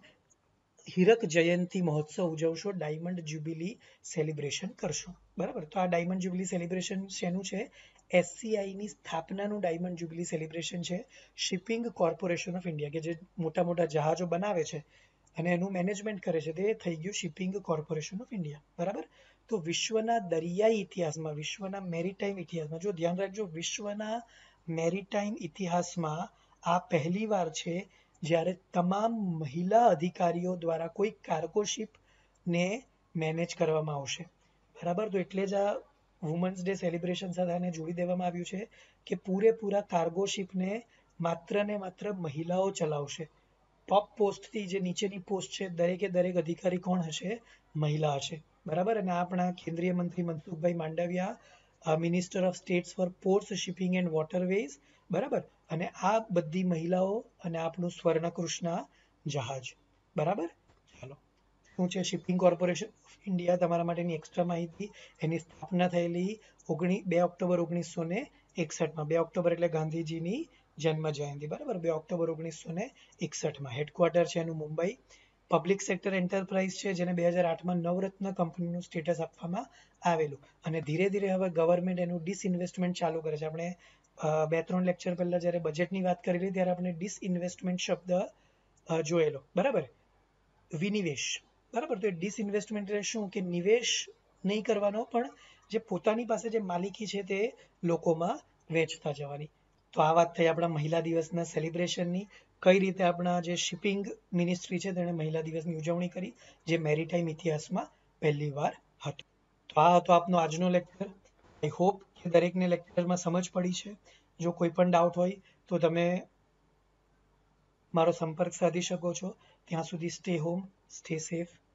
હીરક જયંતી મહોત્સવ ઉજવશો, ડાયમંડ જ્યુબિલી સેલિબ્રેશન કરશો, બરાબર. તો આ ડાયમંડ જ્યુબિલી સેલિબ્રેશન શેનું છે? એસસીઆઈની સ્થાપનાનું ડાયમંડ જ્યુબિલી સેલિબ્રેશન છે. શિપિંગ કોર્પોરેશન ઓફ ઇન્ડિયા, કે જે મોટા મોટા જહાજો બનાવે છે અને એનું મેનેજમેન્ટ કરે છે, તે થઈ ગયું શિપિંગ કોર્પોરેશન ઓફ ઇન્ડિયા, બરાબર. તો વિશ્વના દરિયાઈ ઇતિહાસમાં, વિશ્વના મેરીટાઈમ ઇતિહાસમાં, જો ધ્યાન રાખજો, વિશ્વના મેરીટાઈમ ઇતિહાસમાં આ પહેલીવાર છે જ્યારે તમામ મહિલા અધિકારીઓ દ્વારા કોઈ કાર્ગો શિપને મેનેજ કરવામાં આવશે, બરાબર. તો એટલે જ આ વુમન્સ ડે સેલિબ્રેશન સાથે આને જોડી દેવામાં આવ્યું છે કે પૂરેપૂરા કાર્ગો શિપને માત્ર ને માત્ર મહિલાઓ ચલાવશે. ટોપ પોસ્ટથી જે નીચેની પોસ્ટ છે, દરેકે દરેક અધિકારી કોણ હશે? મહિલા હશે, બરાબર. અને આપણા કેન્દ્રીય મંત્રી Mansukhbhai Mandaviya, minister of states for ports, shipping and waterways, બરાબર. અને આ બધી મહિલાઓ અને આપણું સ્વર્ણકૃષ્ણ જહાજ, બરાબર. ચાલો, શું છે શિપિંગ કોર્પોરેશન ઓફ ઇન્ડિયા? તમારા માટેની એક્સ્ટ્રા માહિતી, એની સ્થાપના થયેલી ઓગણી બે ઓક્ટોબર ઓગણીસો ને એકસઠમાં. બે ઓક્ટોબર એટલે ગાંધીજીની જન્મ જયંતિ, બરાબર. બે ઓક્ટોબર ઓગણીસો ને એકસઠમાં. હેડક્વાર્ટર છે એનું મુંબઈ. પબ્લિક સેક્ટર એન્ટરપ્રાઇઝ છે, જેને બે હજાર આઠમાં નવરત્ન કંપનીનું સ્ટેટસ આપવામાં આવેલું. અને ધીરે ધીરે હવે ગવર્મેન્ટ એનું ડિસઇન્વેસ્ટમેન્ટ ચાલુ કરે છે. આપણે બે ત્રણ લેક્ચર પહેલા જ્યારે બજેટની વાત કરેલી ત્યારે આપણે ડિસઇન્વેસ્ટમેન્ટ શબ્દ જોયેલો, બરાબર. વિનિવેશ, બરાબર. તો એ ડિસઇન્વેસ્ટમેન્ટ એટલે શું કે નિવેશ નહીં કરવાનો, પણ જે પોતાની પાસે જે માલિકી છે તે લોકોમાં વેચતા જવાની. તો આ વાત થઈ આપણા મહિલા દિવસના સેલિબ્રેશનની. કઈ રીતે આપણા જે શિપિંગ મિનિસ્ટ્રી છે તેણે મહિલા દિવસની ઉજવણી કરી, જે મેરીટાઈમ ઇતિહાસમાં પહેલી વાર હતું. તો આ હતો આપનો આજનો લેક્ચર. આઈ હોપ કે દરેકને લેક્ચરમાં સમજ પડી છે. જો કોઈ પણ ડાઉટ હોય તો તમે મારો સંપર્ક સાધી શકો છો. ત્યાં સુધી સ્ટે હોમ, સ્ટે સેફ.